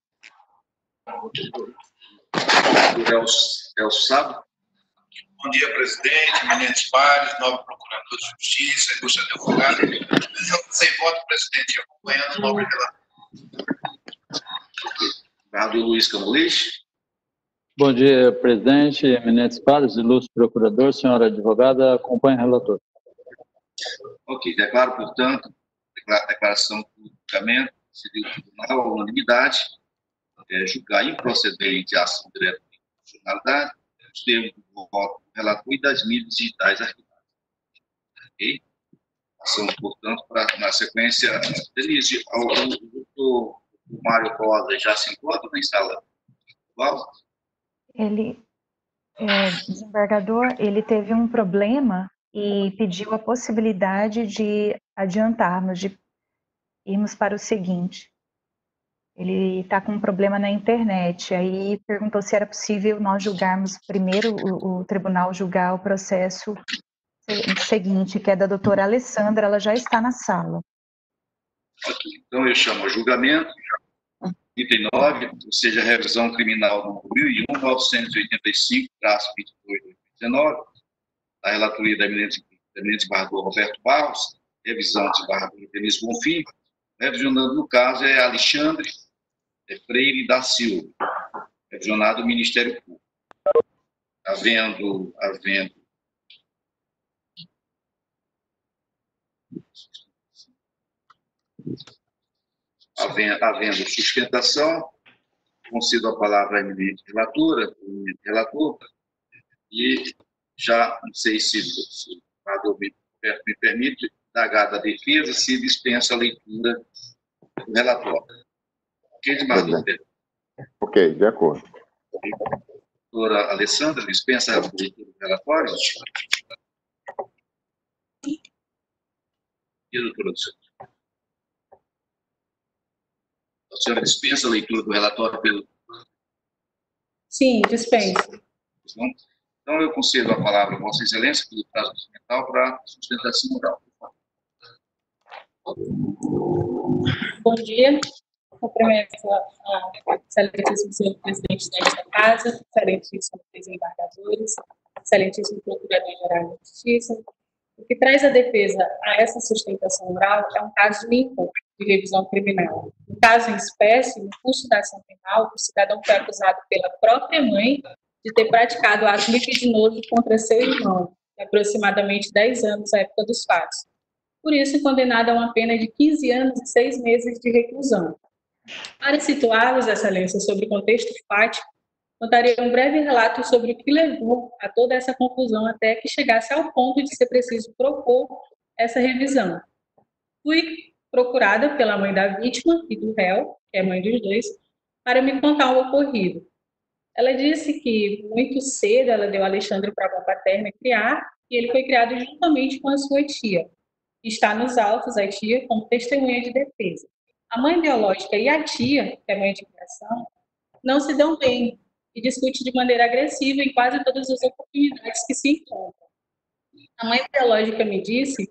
Elcio Sabo. Bom dia, presidente, eminentes pares, nobre procurador de justiça, ilustre advogado. Eu lancei voto, presidente, acompanhando o nobre relator. Desembargador Luiz Camolês. Bom dia, presidente, eminentes pares, ilustre procurador, senhora advogada, acompanhe o relator. Ok, declaro, portanto, declaração do julgamento decidiu o tribunal, a unanimidade, é, julgar improcedente a ação direta de constitucionalidade, os termos do voto do relator e das mídias digitais arquivadas. Ok? Ação, portanto, para, na sequência, Denise, o, o, o, o Mário Rosa já se encontra na sala atual? Ele, é, desembargador, ele teve um problema e pediu a possibilidade de adiantarmos, de irmos para o seguinte. Ele está com um problema na internet, aí perguntou se era possível nós julgarmos primeiro, o, o tribunal julgar o processo seguinte, que é da doutora Alessandra, ela já está na sala. Então, eu chamo a julgamento, item nove, ou seja, a revisão criminal número mil e um, novecentos e oitenta e cinco, traço vinte e dois, dois mil e dezenove, da relatoria da eminente, da eminente desembargador Roberto Barros, revisão do desembargador Denise Bonfim, revisionando no caso é Alexandre Freire da Silva, revisionado do Ministério Público. Havendo, havendo Havendo, havendo sustentação, concedo a palavra à eminente relatora, relator, e já, não sei se, se o senador me, me permite, dada a defesa, se dispensa a leitura do relatório. Ok, desembargador? Ok, de acordo. Doutora Alessandra, dispensa a leitura do relatório? E a doutora Alessandra? A senhora dispensa a leitura do relatório pelo... Sim, dispenso. Então, eu concedo a palavra a Vossa Excelência pelo prazo instrumental para sustentação oral. Bom dia. Cumprimento a excelentíssimo senhor presidente desta casa, excelentíssimos desembargadores, excelentíssimo procurador-geral de Justiça. O que traz a defesa a essa sustentação oral é um caso limpo de revisão criminal. No caso em espécie, no curso da ação penal, o cidadão foi acusado pela própria mãe de ter praticado ato libidinoso contra seu irmão, de aproximadamente dez anos à época dos fatos. Por isso, condenado a uma pena de quinze anos e seis meses de reclusão. Para situá-los, Excelência, sobre o contexto fático, contarei um breve relato sobre o que levou a toda essa confusão até que chegasse ao ponto de ser preciso propor essa revisão. Fui procurada pela mãe da vítima e do réu, que é mãe dos dois, para me contar o ocorrido. Ela disse que muito cedo ela deu Alexandre para a avó paterna criar e ele foi criado juntamente com a sua tia. Está nos autos a tia como testemunha de defesa. A mãe biológica e a tia, que é mãe de criação, não se dão bem e discutem de maneira agressiva em quase todas as oportunidades que se encontram. A mãe biológica me disse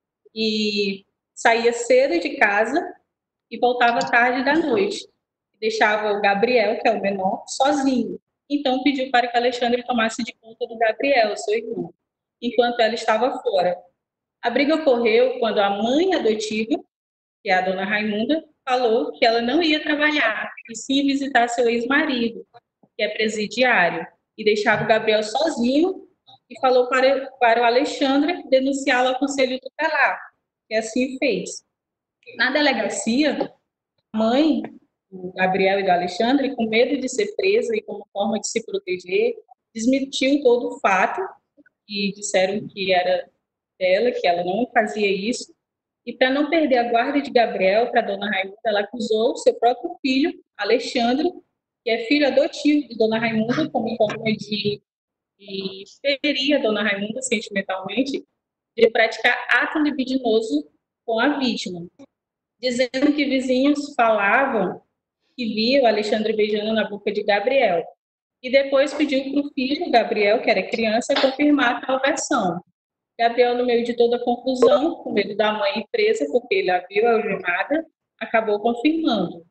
que saía cedo de casa e voltava tarde da noite. Deixava o Gabriel, que é o menor, sozinho. Então pediu para que Alexandre tomasse de conta do Gabriel, seu irmão, enquanto ela estava fora. A briga ocorreu quando a mãe adotiva, que é a dona Raimunda, falou que ela não ia trabalhar, e sim visitar seu ex-marido, que é presidiário, e deixava o Gabriel sozinho, e falou para, para o Alexandre denunciá-lo ao Conselho Tutelar, que assim fez. Na delegacia, a mãe, o Gabriel e do Alexandre, com medo de ser presa e como forma de se proteger, desmentiu todo o fato, e disseram que era dela, que ela não fazia isso. E para não perder a guarda de Gabriel para a dona Raimunda, ela acusou seu próprio filho, Alexandre, que é filho adotivo de dona Raimunda, como forma de, de ferir a dona Raimunda sentimentalmente, de praticar ato libidinoso com a vítima, dizendo que vizinhos falavam que via o Alexandre beijando na boca de Gabriel. E depois pediu para o filho, Gabriel, que era criança, confirmar tal versão. Gabriel, no meio de toda a confusão, com medo da mãe ir presa, porque ele a viu algemada, acabou confirmando.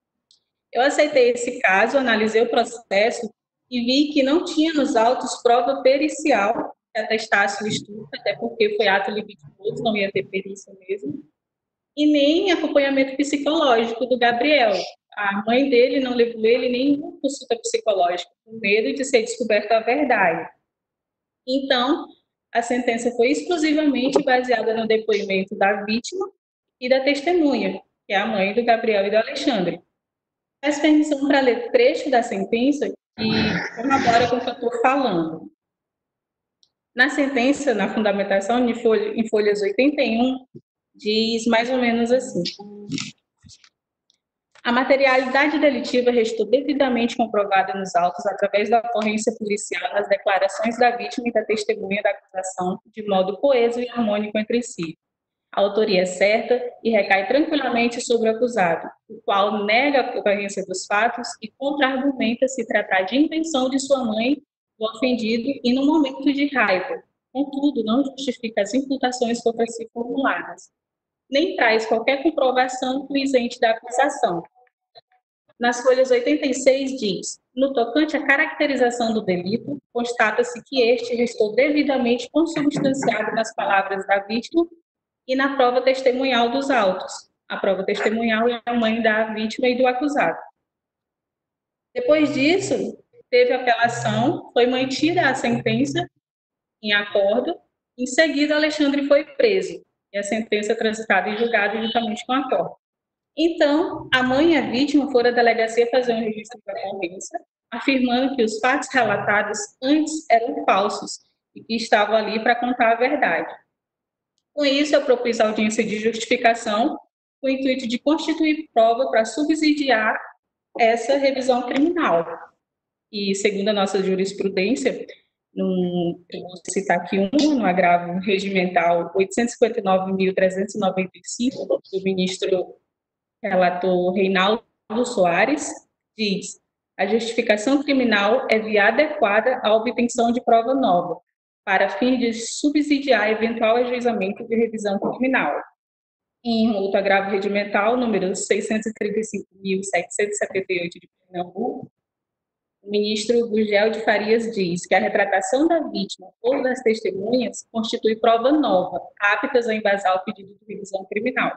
Eu aceitei esse caso, analisei o processo e vi que não tinha nos autos prova pericial que atestasse o estupro, até porque foi ato libidinoso, não ia ter perícia mesmo, e nem acompanhamento psicológico do Gabriel. A mãe dele não levou ele nem uma consulta psicológica, com medo de ser descoberta a verdade. Então, a sentença foi exclusivamente baseada no depoimento da vítima e da testemunha, que é a mãe do Gabriel e do Alexandre. Peço permissão para ler trecho da sentença que corrobora com o que eu estou falando. Na sentença, na fundamentação, em, folha, em folhas oitenta e um, diz mais ou menos assim: a materialidade delitiva restou devidamente comprovada nos autos através da ocorrência policial nas declarações da vítima e da testemunha da acusação, de modo coeso e harmônico entre si. A autoria é certa e recai tranquilamente sobre o acusado, o qual nega a ocorrência dos fatos e contra-argumenta se tratar de invenção de sua mãe, do ofendido, e no momento de raiva. Contudo, não justifica as imputações contra si formuladas, nem traz qualquer comprovação que o isente da acusação. Nas folhas oitenta e seis diz: no tocante à caracterização do delito, constata-se que este restou devidamente consubstanciado nas palavras da vítima e na prova testemunhal dos autos. A prova testemunhal é a mãe da vítima e do acusado. Depois disso, teve apelação, foi mantida a sentença em acordo, em seguida Alexandre foi preso, e a sentença transitada em julgado juntamente com a acordo. Então, a mãe e a vítima foram à delegacia fazer um registro de ocorrência, afirmando que os fatos relatados antes eram falsos e que estavam ali para contar a verdade. Com isso, eu propus a audiência de justificação com o intuito de constituir prova para subsidiar essa revisão criminal. E, segundo a nossa jurisprudência, no, eu vou citar aqui um, no agravo regimental oitocentos e cinquenta e nove mil trezentos e noventa e cinco, do ministro relator Reinaldo Soares, diz: a justificação criminal é via adequada à obtenção de prova nova, para fim de subsidiar eventual ajuizamento de revisão criminal. Em outro agravo regimental, número seiscentos e trinta e cinco mil setecentos e setenta e oito de Pernambuco, o ministro Gugel de Farias diz que a retratação da vítima ou das testemunhas constitui prova nova, aptas a embasar o pedido de revisão criminal.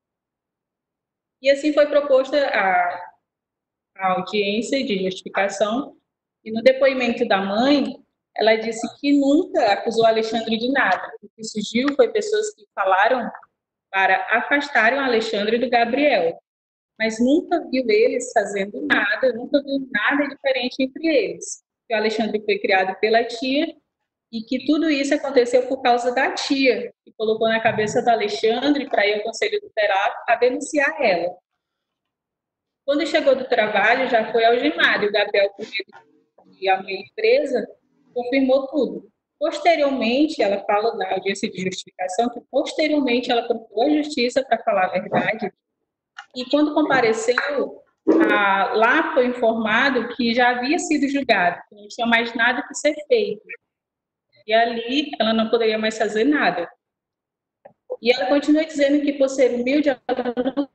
E assim foi proposta a, a audiência de justificação, e no depoimento da mãe, ela disse que nunca acusou Alexandre de nada. O que surgiu foi pessoas que falaram para afastarem o Alexandre do Gabriel, mas nunca viu eles fazendo nada, nunca viu nada diferente entre eles. Que o Alexandre foi criado pela tia e que tudo isso aconteceu por causa da tia, que colocou na cabeça do Alexandre para ir ao conselho tutelar a denunciar ela. Quando chegou do trabalho, já foi algemado, e o Gabriel, com medo de a mãe presa, confirmou tudo. Posteriormente, ela fala na audiência de justificação que posteriormente ela procurou a justiça para falar a verdade, e quando compareceu, a, lá foi informado que já havia sido julgado, que não tinha mais nada que ser feito. E ali ela não poderia mais fazer nada. E ela continua dizendo que, por ser humilde, ela não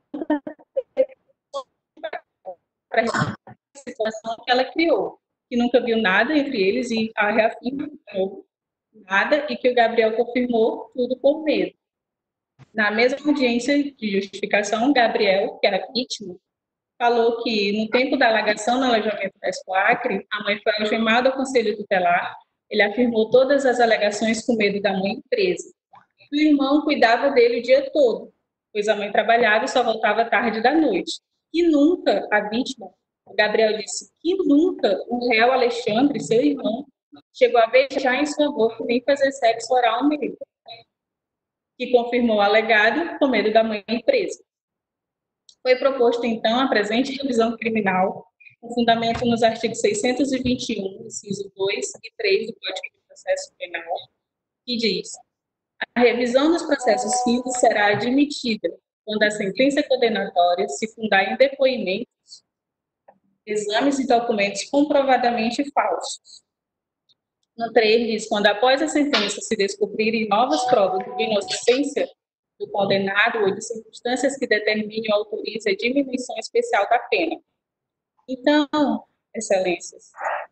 para a situação que ela criou, que nunca viu nada entre eles, e a reafirma nada, e que o Gabriel confirmou tudo por medo. Na mesma audiência de justificação, Gabriel, que era vítima, falou que no tempo da alagação no alojamento da Expo Acre, a mãe foi algemada ao conselho tutelar. Ele afirmou todas as alegações com medo da mãe presa. O irmão cuidava dele o dia todo, pois a mãe trabalhava e só voltava tarde da noite. E nunca a vítima, o Gabriel disse que nunca o réu Alexandre, seu irmão, chegou a beijar em sua boca nem fazer sexo oral nele, que confirmou o alegado com medo da mãe presa. Foi proposto, então, a presente revisão criminal, com fundamento nos artigos seiscentos e vinte e um, inciso dois e três do Código de Processo Penal, que diz: a revisão dos processos físicos será admitida quando a sentença condenatória se fundar em depoimentos, exames e documentos comprovadamente falsos. No três diz: quando após a sentença se descobrirem novas provas de inocência do condenado ou de circunstâncias que determinem ou autorizem a diminuição especial da pena. Então, excelências,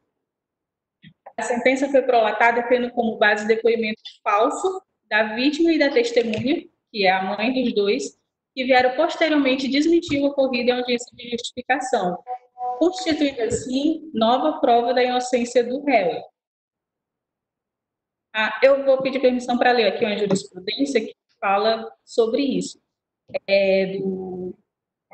a sentença foi prolatada tendo como base depoimento falso da vítima e da testemunha, que é a mãe dos dois, que vieram posteriormente desmentir o ocorrido em audiência de justificação, constituindo assim nova prova da inocência do réu. Ah, eu vou pedir permissão para ler aqui uma jurisprudência que fala sobre isso. É do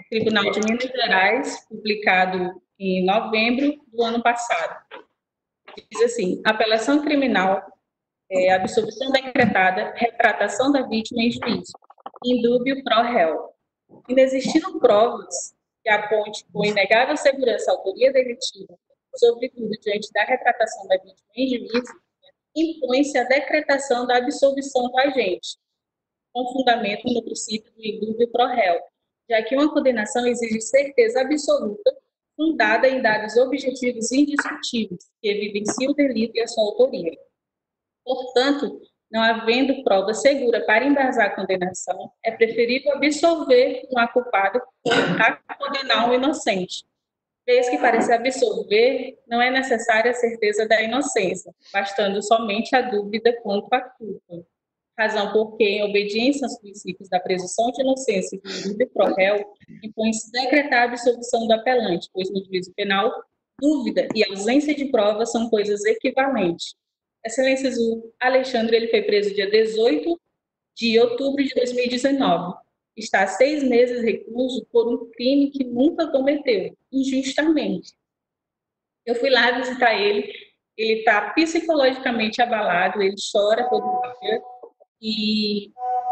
Tribunal de Minas Gerais, publicado em novembro do ano passado. Diz assim: apelação criminal, é, absolvição decretada, retratação da vítima em juízo, indúbio pro réu. Inexistindo provas que aponte com inegável segurança a autoria delitiva, sobretudo diante da retratação da vítima em juízo, impõe-se a decretação da absolvição do agente, com fundamento no princípio do indúbio pro réu, já que uma condenação exige certeza absoluta, fundada em dados objetivos e indiscutíveis, que evidenciam o delito e a sua autoria. Portanto, não havendo prova segura para embasar a condenação, é preferível absolver um culpado a condenar um inocente. Vez que para se absolver, não é necessária a certeza da inocência, bastando somente a dúvida quanto à culpa. Razão porque, em obediência aos princípios da presunção de inocência e do indúbio pro réu, impõe-se decretar a absolvição do apelante, pois no juízo penal, dúvida e ausência de prova são coisas equivalentes. Excelência, o Alexandre ele foi preso dia dezoito de outubro de dois mil e dezenove. Está há seis meses recluso por um crime que nunca cometeu, injustamente. Eu fui lá visitar ele, ele está psicologicamente abalado, ele chora todo dia. E,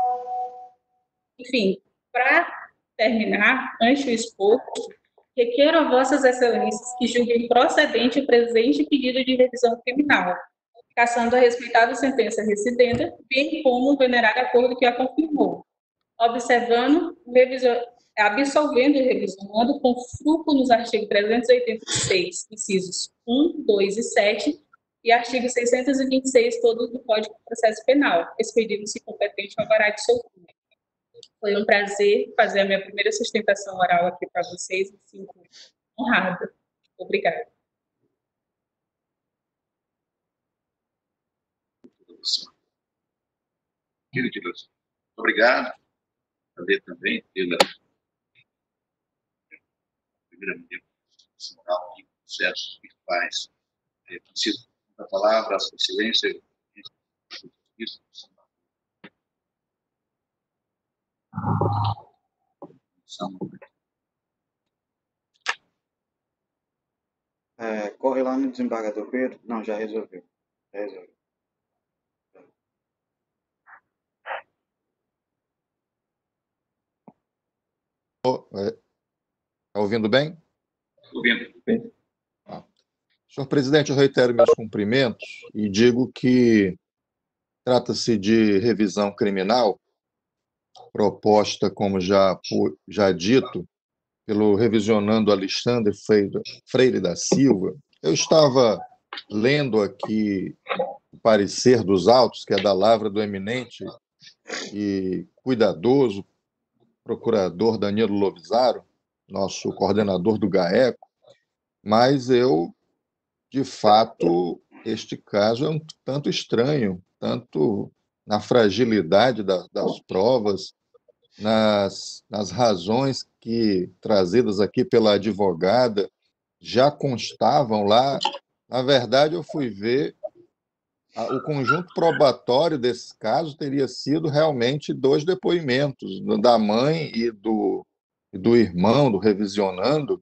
enfim, para terminar, antes do exposto, requero a vossas excelências que julguem procedente o presente pedido de revisão criminal, cassando a respeitável sentença recidenda, bem como o venerável acordo que a confirmou, observando, revisor, absolvendo e revisionando com escrúpulo nos artigos trezentos e oitenta e seis, incisos um, dois e sete, e artigo seiscentos e vinte e seis, todo do Código de Processo Penal, expedindo-se competente ao alvará de soltura. Foi um prazer fazer a minha primeira sustentação oral aqui para vocês, me sinto honrada. Obrigada. Queridos, obrigado. Também também pela primeira medida moral e processos virtuais. É preciso da palavra, a sua excelência. É, corre lá no desembargador Pedro. Não, já resolveu. Já resolveu. Está ouvindo bem? Ouvindo. Bem. Ah. Senhor presidente, eu reitero meus cumprimentos e digo que trata-se de revisão criminal proposta, como já, já dito, pelo revisionando Alexandre Freire, Freire da Silva. Eu estava lendo aqui o parecer dos autos, que é da lavra do eminente e cuidadoso procurador Danilo Lovisaro, nosso coordenador do GAECO, mas eu, de fato, este caso é um tanto estranho, tanto na fragilidade da, das provas, nas, nas razões que, trazidas aqui pela advogada, já constavam lá. Na verdade, eu fui ver, a, o conjunto probatório desse caso teria sido realmente dois depoimentos, da mãe e do, e do irmão, do revisionando,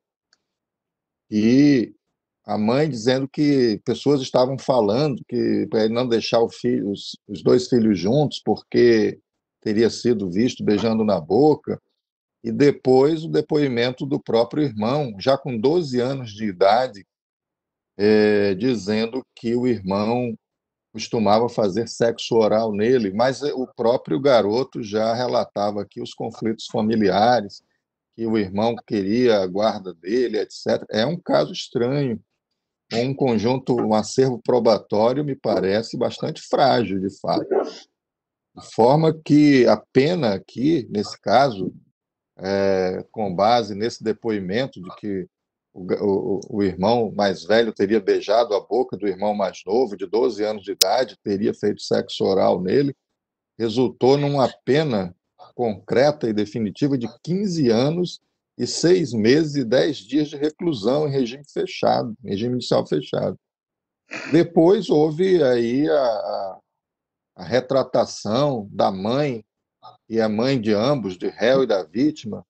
e a mãe dizendo que pessoas estavam falando que para ele não deixar o filho, os, os dois filhos juntos, porque teria sido visto beijando na boca, e depois o depoimento do próprio irmão, já com doze anos de idade, é, dizendo que o irmão costumava fazer sexo oral nele, mas o próprio garoto já relatava aqui os conflitos familiares, que o irmão queria a guarda dele, etcétera. É um caso estranho, com um conjunto, um acervo probatório, me parece bastante frágil, de fato. De forma que a pena aqui, nesse caso, é, com base nesse depoimento de que o, o, o irmão mais velho teria beijado a boca do irmão mais novo, de doze anos de idade, teria feito sexo oral nele, resultou numa pena concreta e definitiva de quinze anos e seis meses e dez dias de reclusão em regime fechado, em regime inicial fechado. Depois houve aí a, a, a retratação da mãe, e a mãe de ambos, de réu e da vítima,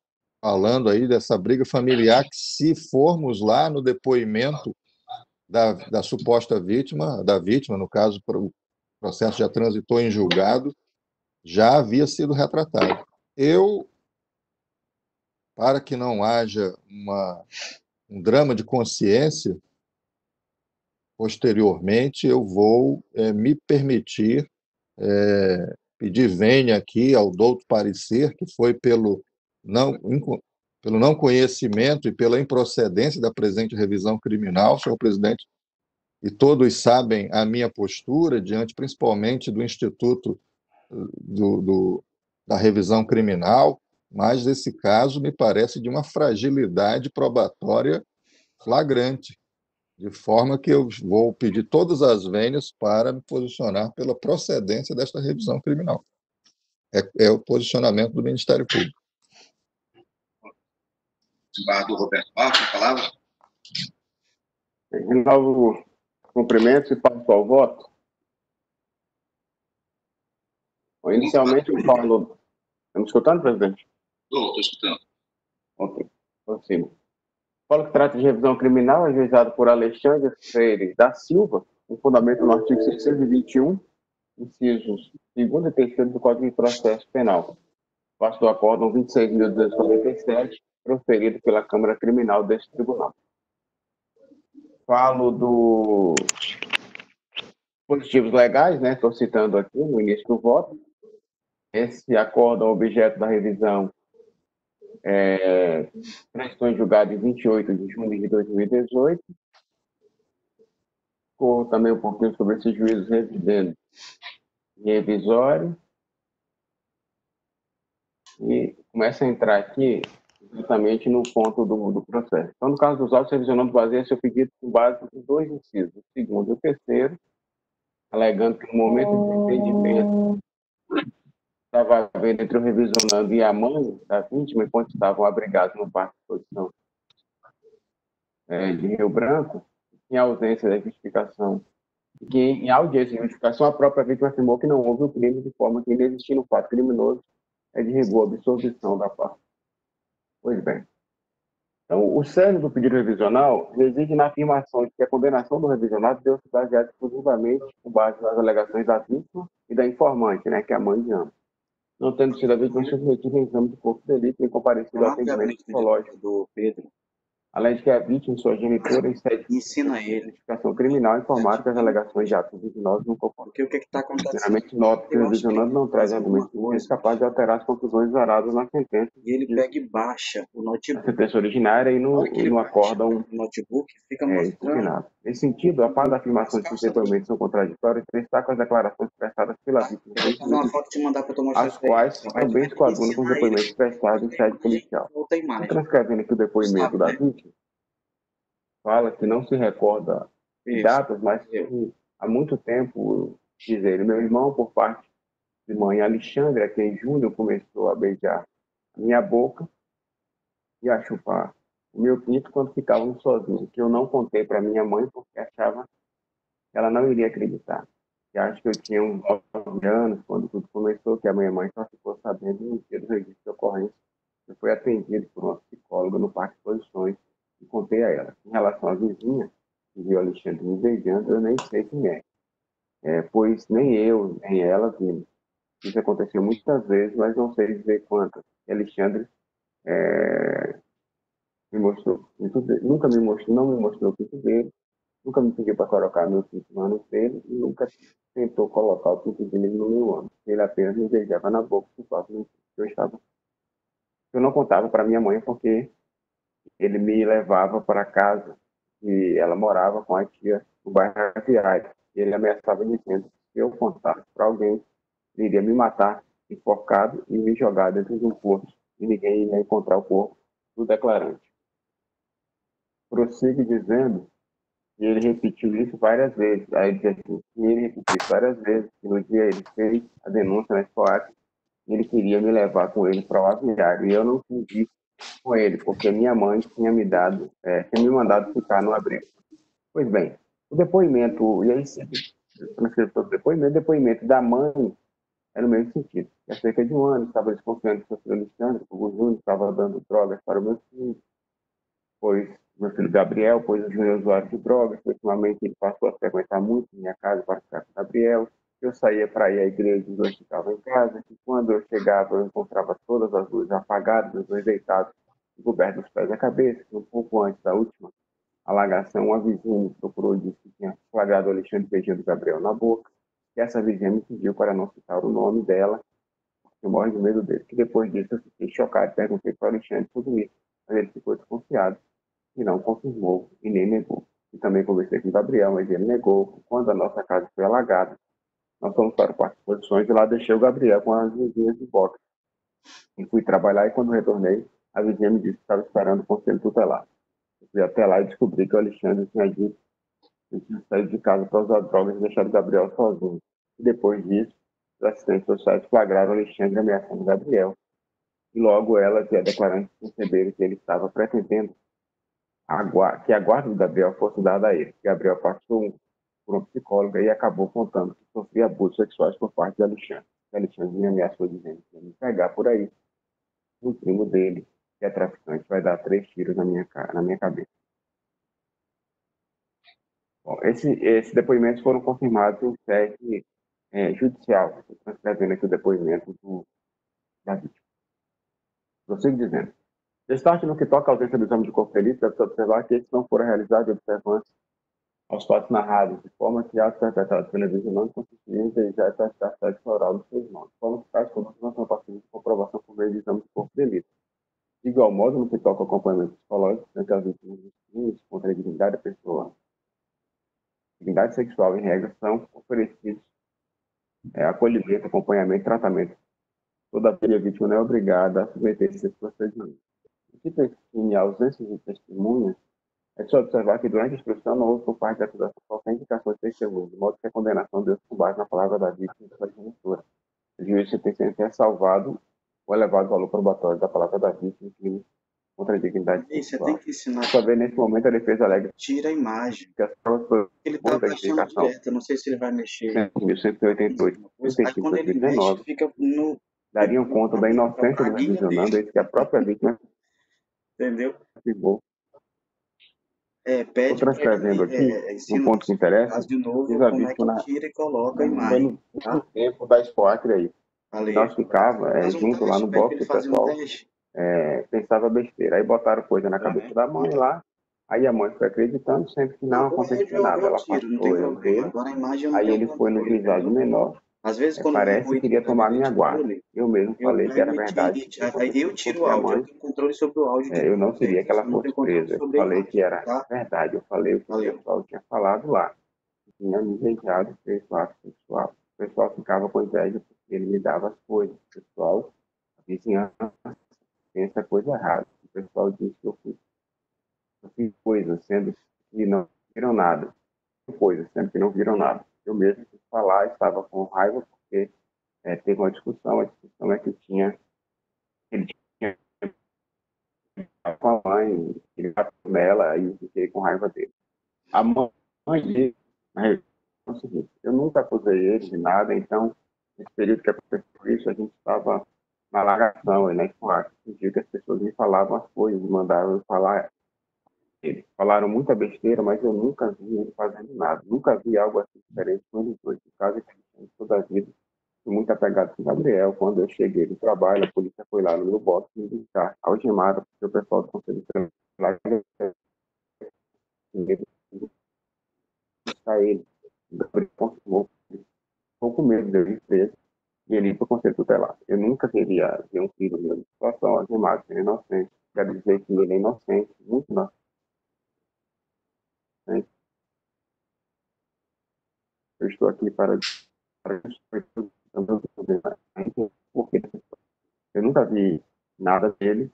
falando aí dessa briga familiar que, se formos lá no depoimento da, da suposta vítima, da vítima, no caso, o processo já transitou em julgado, já havia sido retratado. Eu, para que não haja uma, um drama de consciência, posteriormente eu vou é, me permitir é, pedir vênia aqui ao douto parecer, que foi pelo não, pelo não conhecimento e pela improcedência da presente revisão criminal, senhor presidente, e todos sabem a minha postura diante, principalmente, do Instituto do, do, da Revisão Criminal, mas esse caso me parece de uma fragilidade probatória flagrante, de forma que eu vou pedir todas as vênias para me posicionar pela procedência desta revisão criminal. É, é o posicionamento do Ministério Público. Desembargador Roberto Barros, a palavra. Renovo cumprimentos e passo ao voto. Bom, inicialmente eu falo... Está me escutando, presidente? Estou, estou escutando. Ok, próximo. Falo que trata de revisão criminal, ajuizado por Alexandre Freire da Silva, com fundamento no artigo seiscentos e vinte e um, incisos segundo e terceiro do Código de Processo Penal. Faço do acórdão vinte e seis mil duzentos e noventa e sete, proferido pela Câmara Criminal deste tribunal. Falo dos positivos legais, né? Estou citando aqui no início do voto. Esse acórdão, objeto da revisão, é, transitou em julgado em vinte e oito de junho de dois mil e dezoito. Ficou também um pouquinho sobre esse juízo revidendo e revisório. E começa a entrar aqui justamente no ponto do, do processo. Então, no caso dos autos, revisionando baseia seu pedido com base em dois incisos, o segundo e o terceiro, alegando que no momento de entendimento estava havendo entre o revisionando e a mãe da vítima, enquanto estavam abrigados no parque de exposição é, de Rio Branco, em ausência da justificação, que em audiência de justificação a própria vítima afirmou que não houve o crime, de forma que, inexistindo o fato criminoso, é de rigor a absolvição da parte. Pois bem. Então, o cerne do pedido revisional reside na afirmação de que a condenação do revisionado deu-se baseada exclusivamente com base nas alegações da vítima e da informante, né, que é a mãe de ambos, não tendo sido a vítima submetida em exame de corpo de delito nem comparecido ao atendimento psicológico do Pedro, além de que a vítima e sua genitora em sede de identificação criminal informaram que as alegações de atos criminosos não concorrem. Porque o que está acontecendo? Primeiramente, nota que o revisionando não traz argumentos capazes de alterar as conclusões varadas na sentença. E ele pega e baixa o notebook. A sentença originária e no, e no acórdão o notebook fica é, impugnado. Nesse sentido, a par da afirmação de que os depoimentos são contraditórios, destaca as declarações prestadas pela vítima, as quais também se coadunam com os depoimentos prestados em sede policial. Transcrevendo aqui o depoimento da vítima, fala que não se recorda datas, mas que há muito tempo, diz ele, meu irmão, por parte de mãe Alexandre, a quem Júnior começou a beijar minha boca e a chupar o meu pinto quando ficávamos sozinhos, que eu não contei para minha mãe porque achava que ela não iria acreditar. E acho que eu tinha uns nove anos quando tudo começou, que a minha mãe só ficou sabendo no dia do registro de ocorrência. Eu fui atendido por uma psicóloga no Parque de Exposições e contei a ela. Em relação à vizinha, que viu Alexandre me beijando, eu nem sei quem é. é pois nem eu, nem ela vimos. Isso aconteceu muitas vezes, mas não sei dizer quantas. E Alexandre é, me mostrou, nunca me mostrou, não me mostrou o pinto dele, nunca me pediu para colocar meu pinto no ânus dele e nunca tentou colocar o pinto dele no meu ânus. Ele apenas me beijava na boca por causa do que eu estava. Eu não contava para minha mãe porque ele me levava para casa e ela morava com a tia no bairro Aviário. E ele ameaçava dizendo que se eu contasse para alguém, ele iria me matar, enforcado e me jogar dentro de um poço e ninguém ia encontrar o corpo do declarante. Prossigo dizendo que ele repetiu isso várias vezes. Aí diz assim, que ele repetiu isso várias vezes, que no dia ele fez a denúncia na SPOAC, ele queria me levar com ele para o aviário. E eu não quis ir com ele, porque minha mãe tinha me dado, é, tinha me mandado ficar no abrigo. Pois bem, o depoimento, e aí sempre transcrevi todo o depoimento, depoimento da mãe é no mesmo sentido. E há cerca de um ano, estava desconfiando que o seu filho Alexandre, o Júnior, estava dando drogas para o meu filho, pois meu filho Gabriel, pois o Júnior é usuário de drogas, ultimamente ele passou a frequentar muito minha casa para ficar com o Gabriel. Eu saía para ir à igreja, os dois ficavam em casa, e quando eu chegava, eu encontrava todas as luzes apagadas, os dois deitados, cobertos dos pés à cabeça, um pouco antes da última alagação, uma vizinha me procurou e disse que tinha flagrado o Alexandre beijando o Gabriel na boca, e essa vizinha me pediu para não citar o nome dela, porque eu morro de medo dele. Que depois disso eu fiquei chocado e perguntei para o Alexandre tudo isso, mas ele ficou desconfiado e não confirmou e nem negou. E também conversei com o Gabriel, mas ele negou. Quando a nossa casa foi alagada, nós fomos para o parque de exposições e lá deixei o Gabriel com as vizinhas de boxe. E fui trabalhar e quando retornei, a vizinha me disse que estava esperando o conselho tutelar. Eu fui até lá e descobri que o Alexandre tinha dito que tinha saído de casa para usar drogas e deixado o Gabriel sozinho. E depois disso, os assistentes sociais flagraram o Alexandre ameaçando o Gabriel. E logo ela e a declarante perceberam que ele estava pretendendo que a guarda do Gabriel fosse dada a ele. Gabriel passou por uma psicóloga e acabou contando que sofria abusos sexuais por parte de Alexandre. Alexandre me ameaçou dizendo que ia me pegar por aí. O primo dele, que é traficante, vai dar três tiros na minha, cara, na minha cabeça. Bom, esse, esses depoimentos foram confirmados em sede é, judicial. Estou transcrevendo aqui o depoimento do, da vítima. Prossigo dizendo. Destaque no que toca à ausência do exame de corpo de delito, deve-se observar que esses não foram realizados de observância aos fatos narrados, de forma que atos perpetrados pela vigilância constituíam já a sede floral dos seus nomes, de forma que tais condutas não são passíveis de comprovação por meio de exame de corpo de delito. De igual modo, no que toca ao acompanhamento psicológico, frente às vítimas dos crimes contra a dignidade da pessoa, dignidade sexual, em regra, são oferecidos é, acolhimento, acompanhamento e tratamento. Todavia, a vítima não é obrigada a submeter-se a esses procedimentos. O que define a ausência de testemunhas é só observar que durante a instrução não houve por parte da acusação qualquer indicação de testemunho, de modo que a condenação deu-se com base na palavra da vítima e da sua genitora. O juiz tem sempre ressalvado o elevado valor probatório da palavra da vítima em crime contra a dignidade Ei, sexual. Você tem que ensinar. Só ver nesse momento a defesa alega Tira a imagem. que as provas Ele está da baixando identificação direto, eu não sei se ele vai mexer. mil cento e oitenta e oito, Aí quando ele mexe, fica no... dariam conta da inocência do revisionando, eis que a própria vítima Entendeu? afirmou. É, pede Estou transcrevendo aqui, é, é, um ponto que interessa, faz de novo diz a como é vítima que tira e coloca a foi imagem. no Tá? tempo da Expoacre aí. Valeu. Nós ficava é, Faz um junto teste, lá no pede box, pra ele o fazer um pessoal teste. é, pensava besteira. Aí botaram coisa na cabeça da mãe lá, aí a mãe foi acreditando, sempre que não Agora acontecia eu, nada. eu Ela tiro, não tem passou eu problema. dele, Agora a imagem eu não aí tenho ele foi no controle, juizado entendeu? menor, Às vezes é, quando parece que eu queria tomar minha guarda. controle, Eu mesmo eu falei que era pego e verdade. tiro, aí, aí eu tiro o a áudio, mãe, eu tenho controle sobre o áudio. é, eu não queria que ela eu não fosse tenho controle presa. Eu sobre a falei imagem, que era tá? verdade. Eu falei o que Valeu. o pessoal tinha falado lá. Tinha me beijado, fez o ato sexual. O pessoal ficava com inveja porque ele me dava as coisas. O pessoal, a vizinhança, pensa coisa errada. O pessoal disse que eu fiz, eu fiz coisas, sendo que não viram nada. Coisas, sendo que não viram nada. Eu mesmo quis falar, estava com raiva porque é, teve uma discussão. A discussão é que tinha, ele tinha com a mãe, ele bateu nela e eu fiquei com raiva dele. A mãe dele, é o seguinte, eu nunca acusei ele de nada, então, nesse período que aconteceu isso, a gente estava na alagação, né, com a que as pessoas me falavam as coisas, mandavam eu falar. Eles falaram muita besteira, mas eu nunca vi ele fazendo nada. Nunca vi algo assim diferente com eles dois. No caso, toda a vida, fui muito apegado com o Gabriel. Quando eu cheguei do trabalho, a polícia foi lá no meu box me buscar, algemada, porque o pessoal do Conselho de buscar ele. O Gabriel confirmou, ficou com medo de eu ir preso e ele ir para o Conselho Tutelar. Eu nunca queria ver um filho meu em situação algemado, sendo inocente. Quero dizer que ele é inocente, muito inocente. Eu estou aqui para, para porque eu nunca vi nada dele.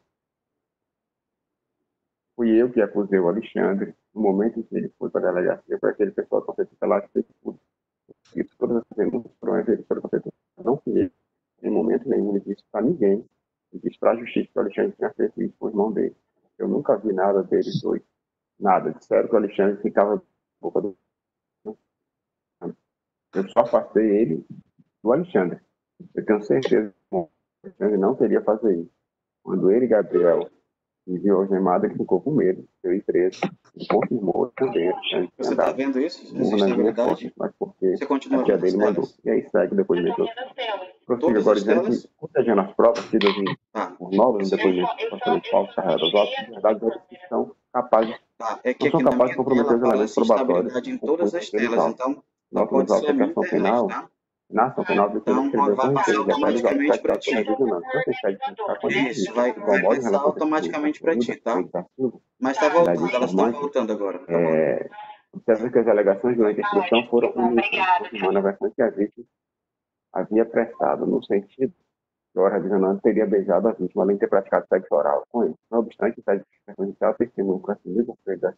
Fui eu que acusei o Alexandre. No momento em que ele foi para a delegacia, foi aquele pessoal que fez lá que fez tudo. E todas as denúncias foram ele foram feitas. Não fui ele. Em momento nenhum ele disse para ninguém. Ele disse para a justiça que o Alexandre tinha feito isso com o irmão dele. Eu nunca vi nada deles dois. Nada. Disseram que o Alexandre ficava na boca do... Eu só afastei ele do Alexandre. Eu tenho certeza que ele não teria fazer isso. Quando ele, Gabriel, me viu algemado, ele ficou com medo. Eu e preso. Ele confirmou também. Você está vendo isso? Existe na verdade? Mas porque Você continua a tia vendo as dele mandou. telas? E aí segue o depoimento. Prossigo Todas agora as dizendo telas? que, protegendo as provas tidas em, Tá. por novos depoimentos supostamente falsos, carregados aos autos, verdades que são capazes, Tá, é que não são aqui na capazes minha de comprometer tela os elementos aparece probatórios. estabilidade em todas as pelos telas, autos. então Nota pode nos autos ser a de minha ação internet, penal, tá? na ação penal, depois Então, escreveu vai com passar respeito detalhes automaticamente aos para praticados pela ti. vigilância, tanto em sede de identificar quanto em Isso, vai, de vai igual modo em passar relação à automaticamente para ti, tá? legislativa, Mas está da voltando, elas estão informante, voltando agora, tá bom? é, observa que as alegações durante a instrução foram uníssonas, confirmando a versão que a vítima havia prestado, no sentido que a hora dizendo teria beijado a vítima, além de ter praticado sexo oral com ele. Não obstante, a justificação inicial testemunho com esse nível da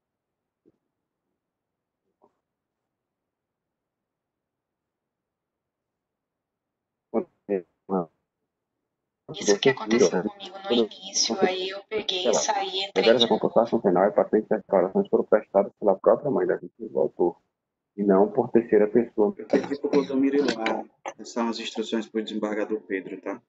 Isso que aconteceu comigo no início, aí eu peguei, saí, entrei Deveras de a novo. compensação penal é patente que as declarações foram prestadas pela própria mãe da vítima, o autor, e não por terceira pessoa. Eu pedi para o Clodomir ir lá. Essas são as instruções para o desembargador Pedro, tá?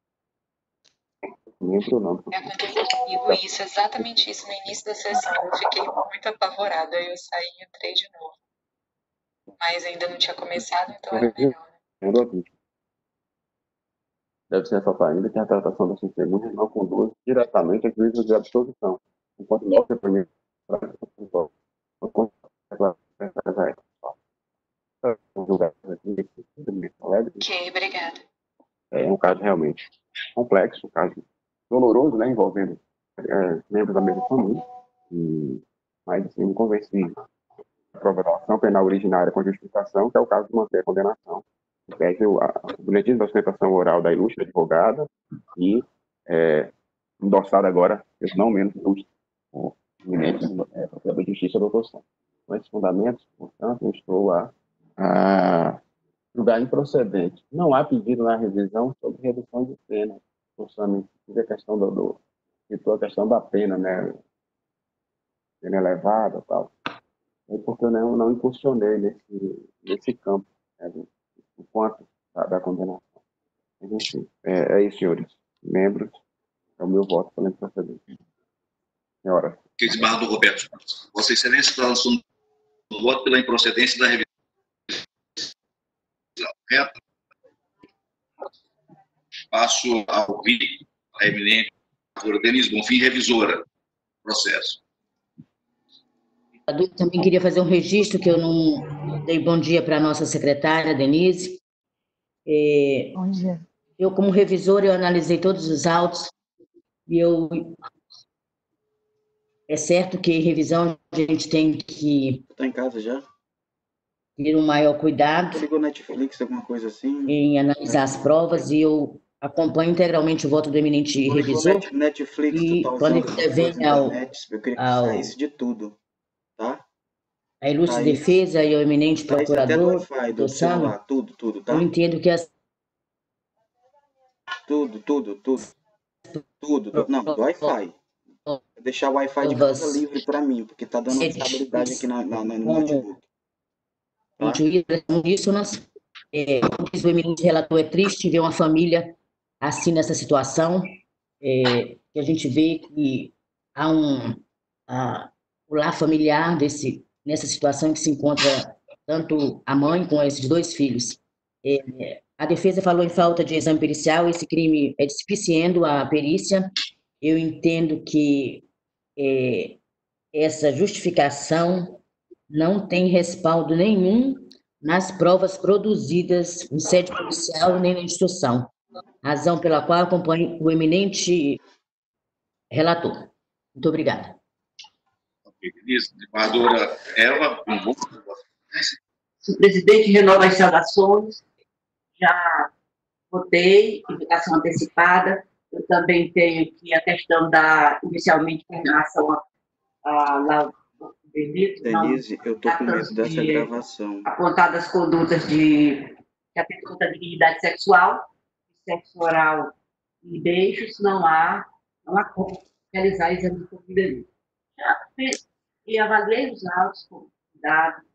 Membro não. Aconteceu comigo isso, exatamente isso, no início da sessão. Eu fiquei muito apavorada, aí eu saí e entrei de novo. Mas ainda não tinha começado, então era melhor. Deve ser ressaltar ainda que a tratação das testemunhas não conduz diretamente a juízo de absolvição, enquanto não se permite Ok, obrigada. É um caso realmente complexo, um caso doloroso, né, envolvendo é, membros da mesma família, e, mas assim, me convenci a aprovação penal originária com justificação, que é o caso de manter a condenação, que pede o, a, o boletim de ostentação oral da ilustre advogada e é, endossado agora, não menos ilustre, o eminente é, procurador de justiça, doutor Santos. Com esses fundamentos, portanto, eu estou a, a julgar improcedente. Não há pedido na revisão sobre redução de pena, justamente a questão do, do citou a questão da pena, né, pena elevada, tal. É porque eu não, não incursionei nesse nesse campo, né, do, do quanto da, da condenação. Mas, enfim, é, é isso, senhores, membros, é o meu voto pela improcedência. Senhora. Que desembargador Roberto, Vossa Excelência está lançando um voto pela improcedência da revisão. Correto? Passo a ouvir a eminente doutora Denise Bonfim, revisora do processo. Eu também queria fazer um registro, que eu não dei bom dia para a nossa secretária, Denise. É, bom dia. Eu, como revisora, eu analisei todos os autos e eu... É certo que em revisão a gente tem que... Está em casa já? Ter um maior cuidado. Você ligou Netflix, alguma coisa assim? Em analisar as provas, e eu acompanho integralmente o voto do eminente revisor. Netflix, e tu tá quando usando ele vem ao, internet, eu queria que ao saísse de tudo, tá? a ilustre Tá defesa e ao eminente Saísse procurador, até do Wi-Fi, do do celular, Sami, tudo, tudo, tá? eu entendo que as... Tudo, tudo, tudo. Tudo, do, não, do Wi-Fi. Deixar o Wi-Fi de casa livre para mim, porque tá dando instabilidade aqui na, na, no notebook. Tá? Isso, nós, é, como diz o eminente relator, é triste ver uma família assim nessa situação, é, que a gente vê que há um... A, o lar familiar desse, nessa situação que se encontra tanto a mãe com esses dois filhos. É, a defesa falou em falta de exame pericial, esse crime é despiciendo a perícia. Eu entendo que é, essa justificação não tem respaldo nenhum nas provas produzidas em sede policial nem na instrução, razão pela qual acompanho o eminente relator. Muito obrigada. Desembargadora Eva. Se o presidente renova as saudações, já votei, indicação antecipada. Eu também tenho aqui a questão da, inicialmente, com relação a, a, a delito. Denise, eu tô com medo dessa de, gravação. Apontadas condutas de, que atentam à dignidade sexual, sexo oral e beijos, não há, não há como realizar exame de corpo de delito. Já fiz e avaliei os autos com cuidado,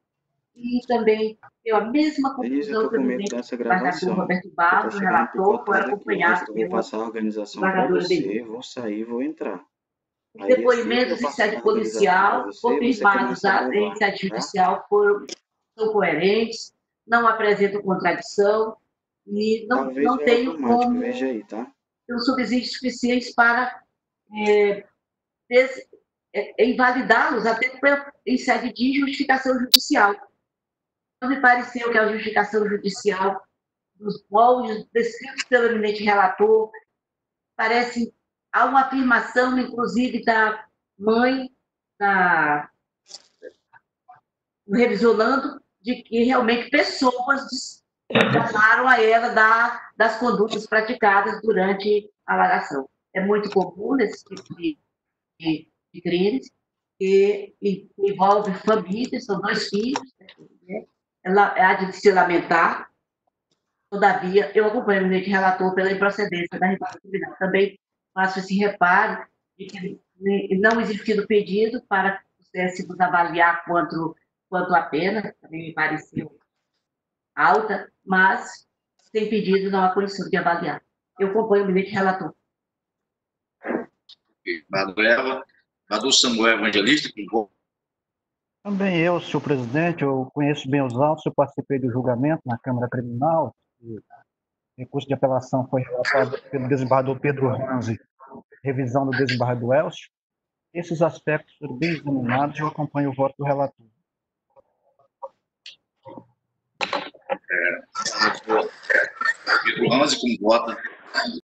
e também deu a mesma Denise, eu conclusão tô que o com medo presidente dessa desembargador gravação. Roberto Eu tô Barros, o chegando relator, foi picotado aqui. Eu acho acompanhado que eu vou pela passar a organização para desembargadora você, Denise. vou sair e vou entrar. Os Aí, assim que eu depoimentos em passar sede a organização para policial, você, você confirmados começa a a- em gravar, sede tá? judicial, foram, são coerentes, não apresentam contradição e não, Talvez não vai tenho automático, como veja aí, tá? ter os subsídios suficientes para é, des- é, invalidá-los até pela- em sede de justificação judicial. Não me pareceu que a justificação judicial dos moldes descritos pelo eminente relator parece há uma afirmação, inclusive, da mãe da do revisionando, de que realmente pessoas falaram a ela da, das condutas praticadas durante a alagação. É muito comum nesse tipo de, de, de crimes, e, e envolve famílias, são dois filhos, né? Ela há de se lamentar. Todavia, eu acompanho o meio de relator pela improcedência da responsabilidade. Também faço esse reparo de que não existindo pedido para pudéssemos avaliar quanto, quanto a pena, também me pareceu alta, mas sem pedido não há condição de avaliar. Eu acompanho o meio de relator. Manuela, Madu Samuel Evangelista, que Também eu, senhor presidente, eu conheço bem os autos, eu participei do julgamento na Câmara Criminal, o recurso de apelação foi relatado pelo desembargador Pedro Ranzi, revisão do desembargador Elcio. Esses aspectos foram bem examinados e eu acompanho o voto do relator. É, Pedro Ranzi, como vota?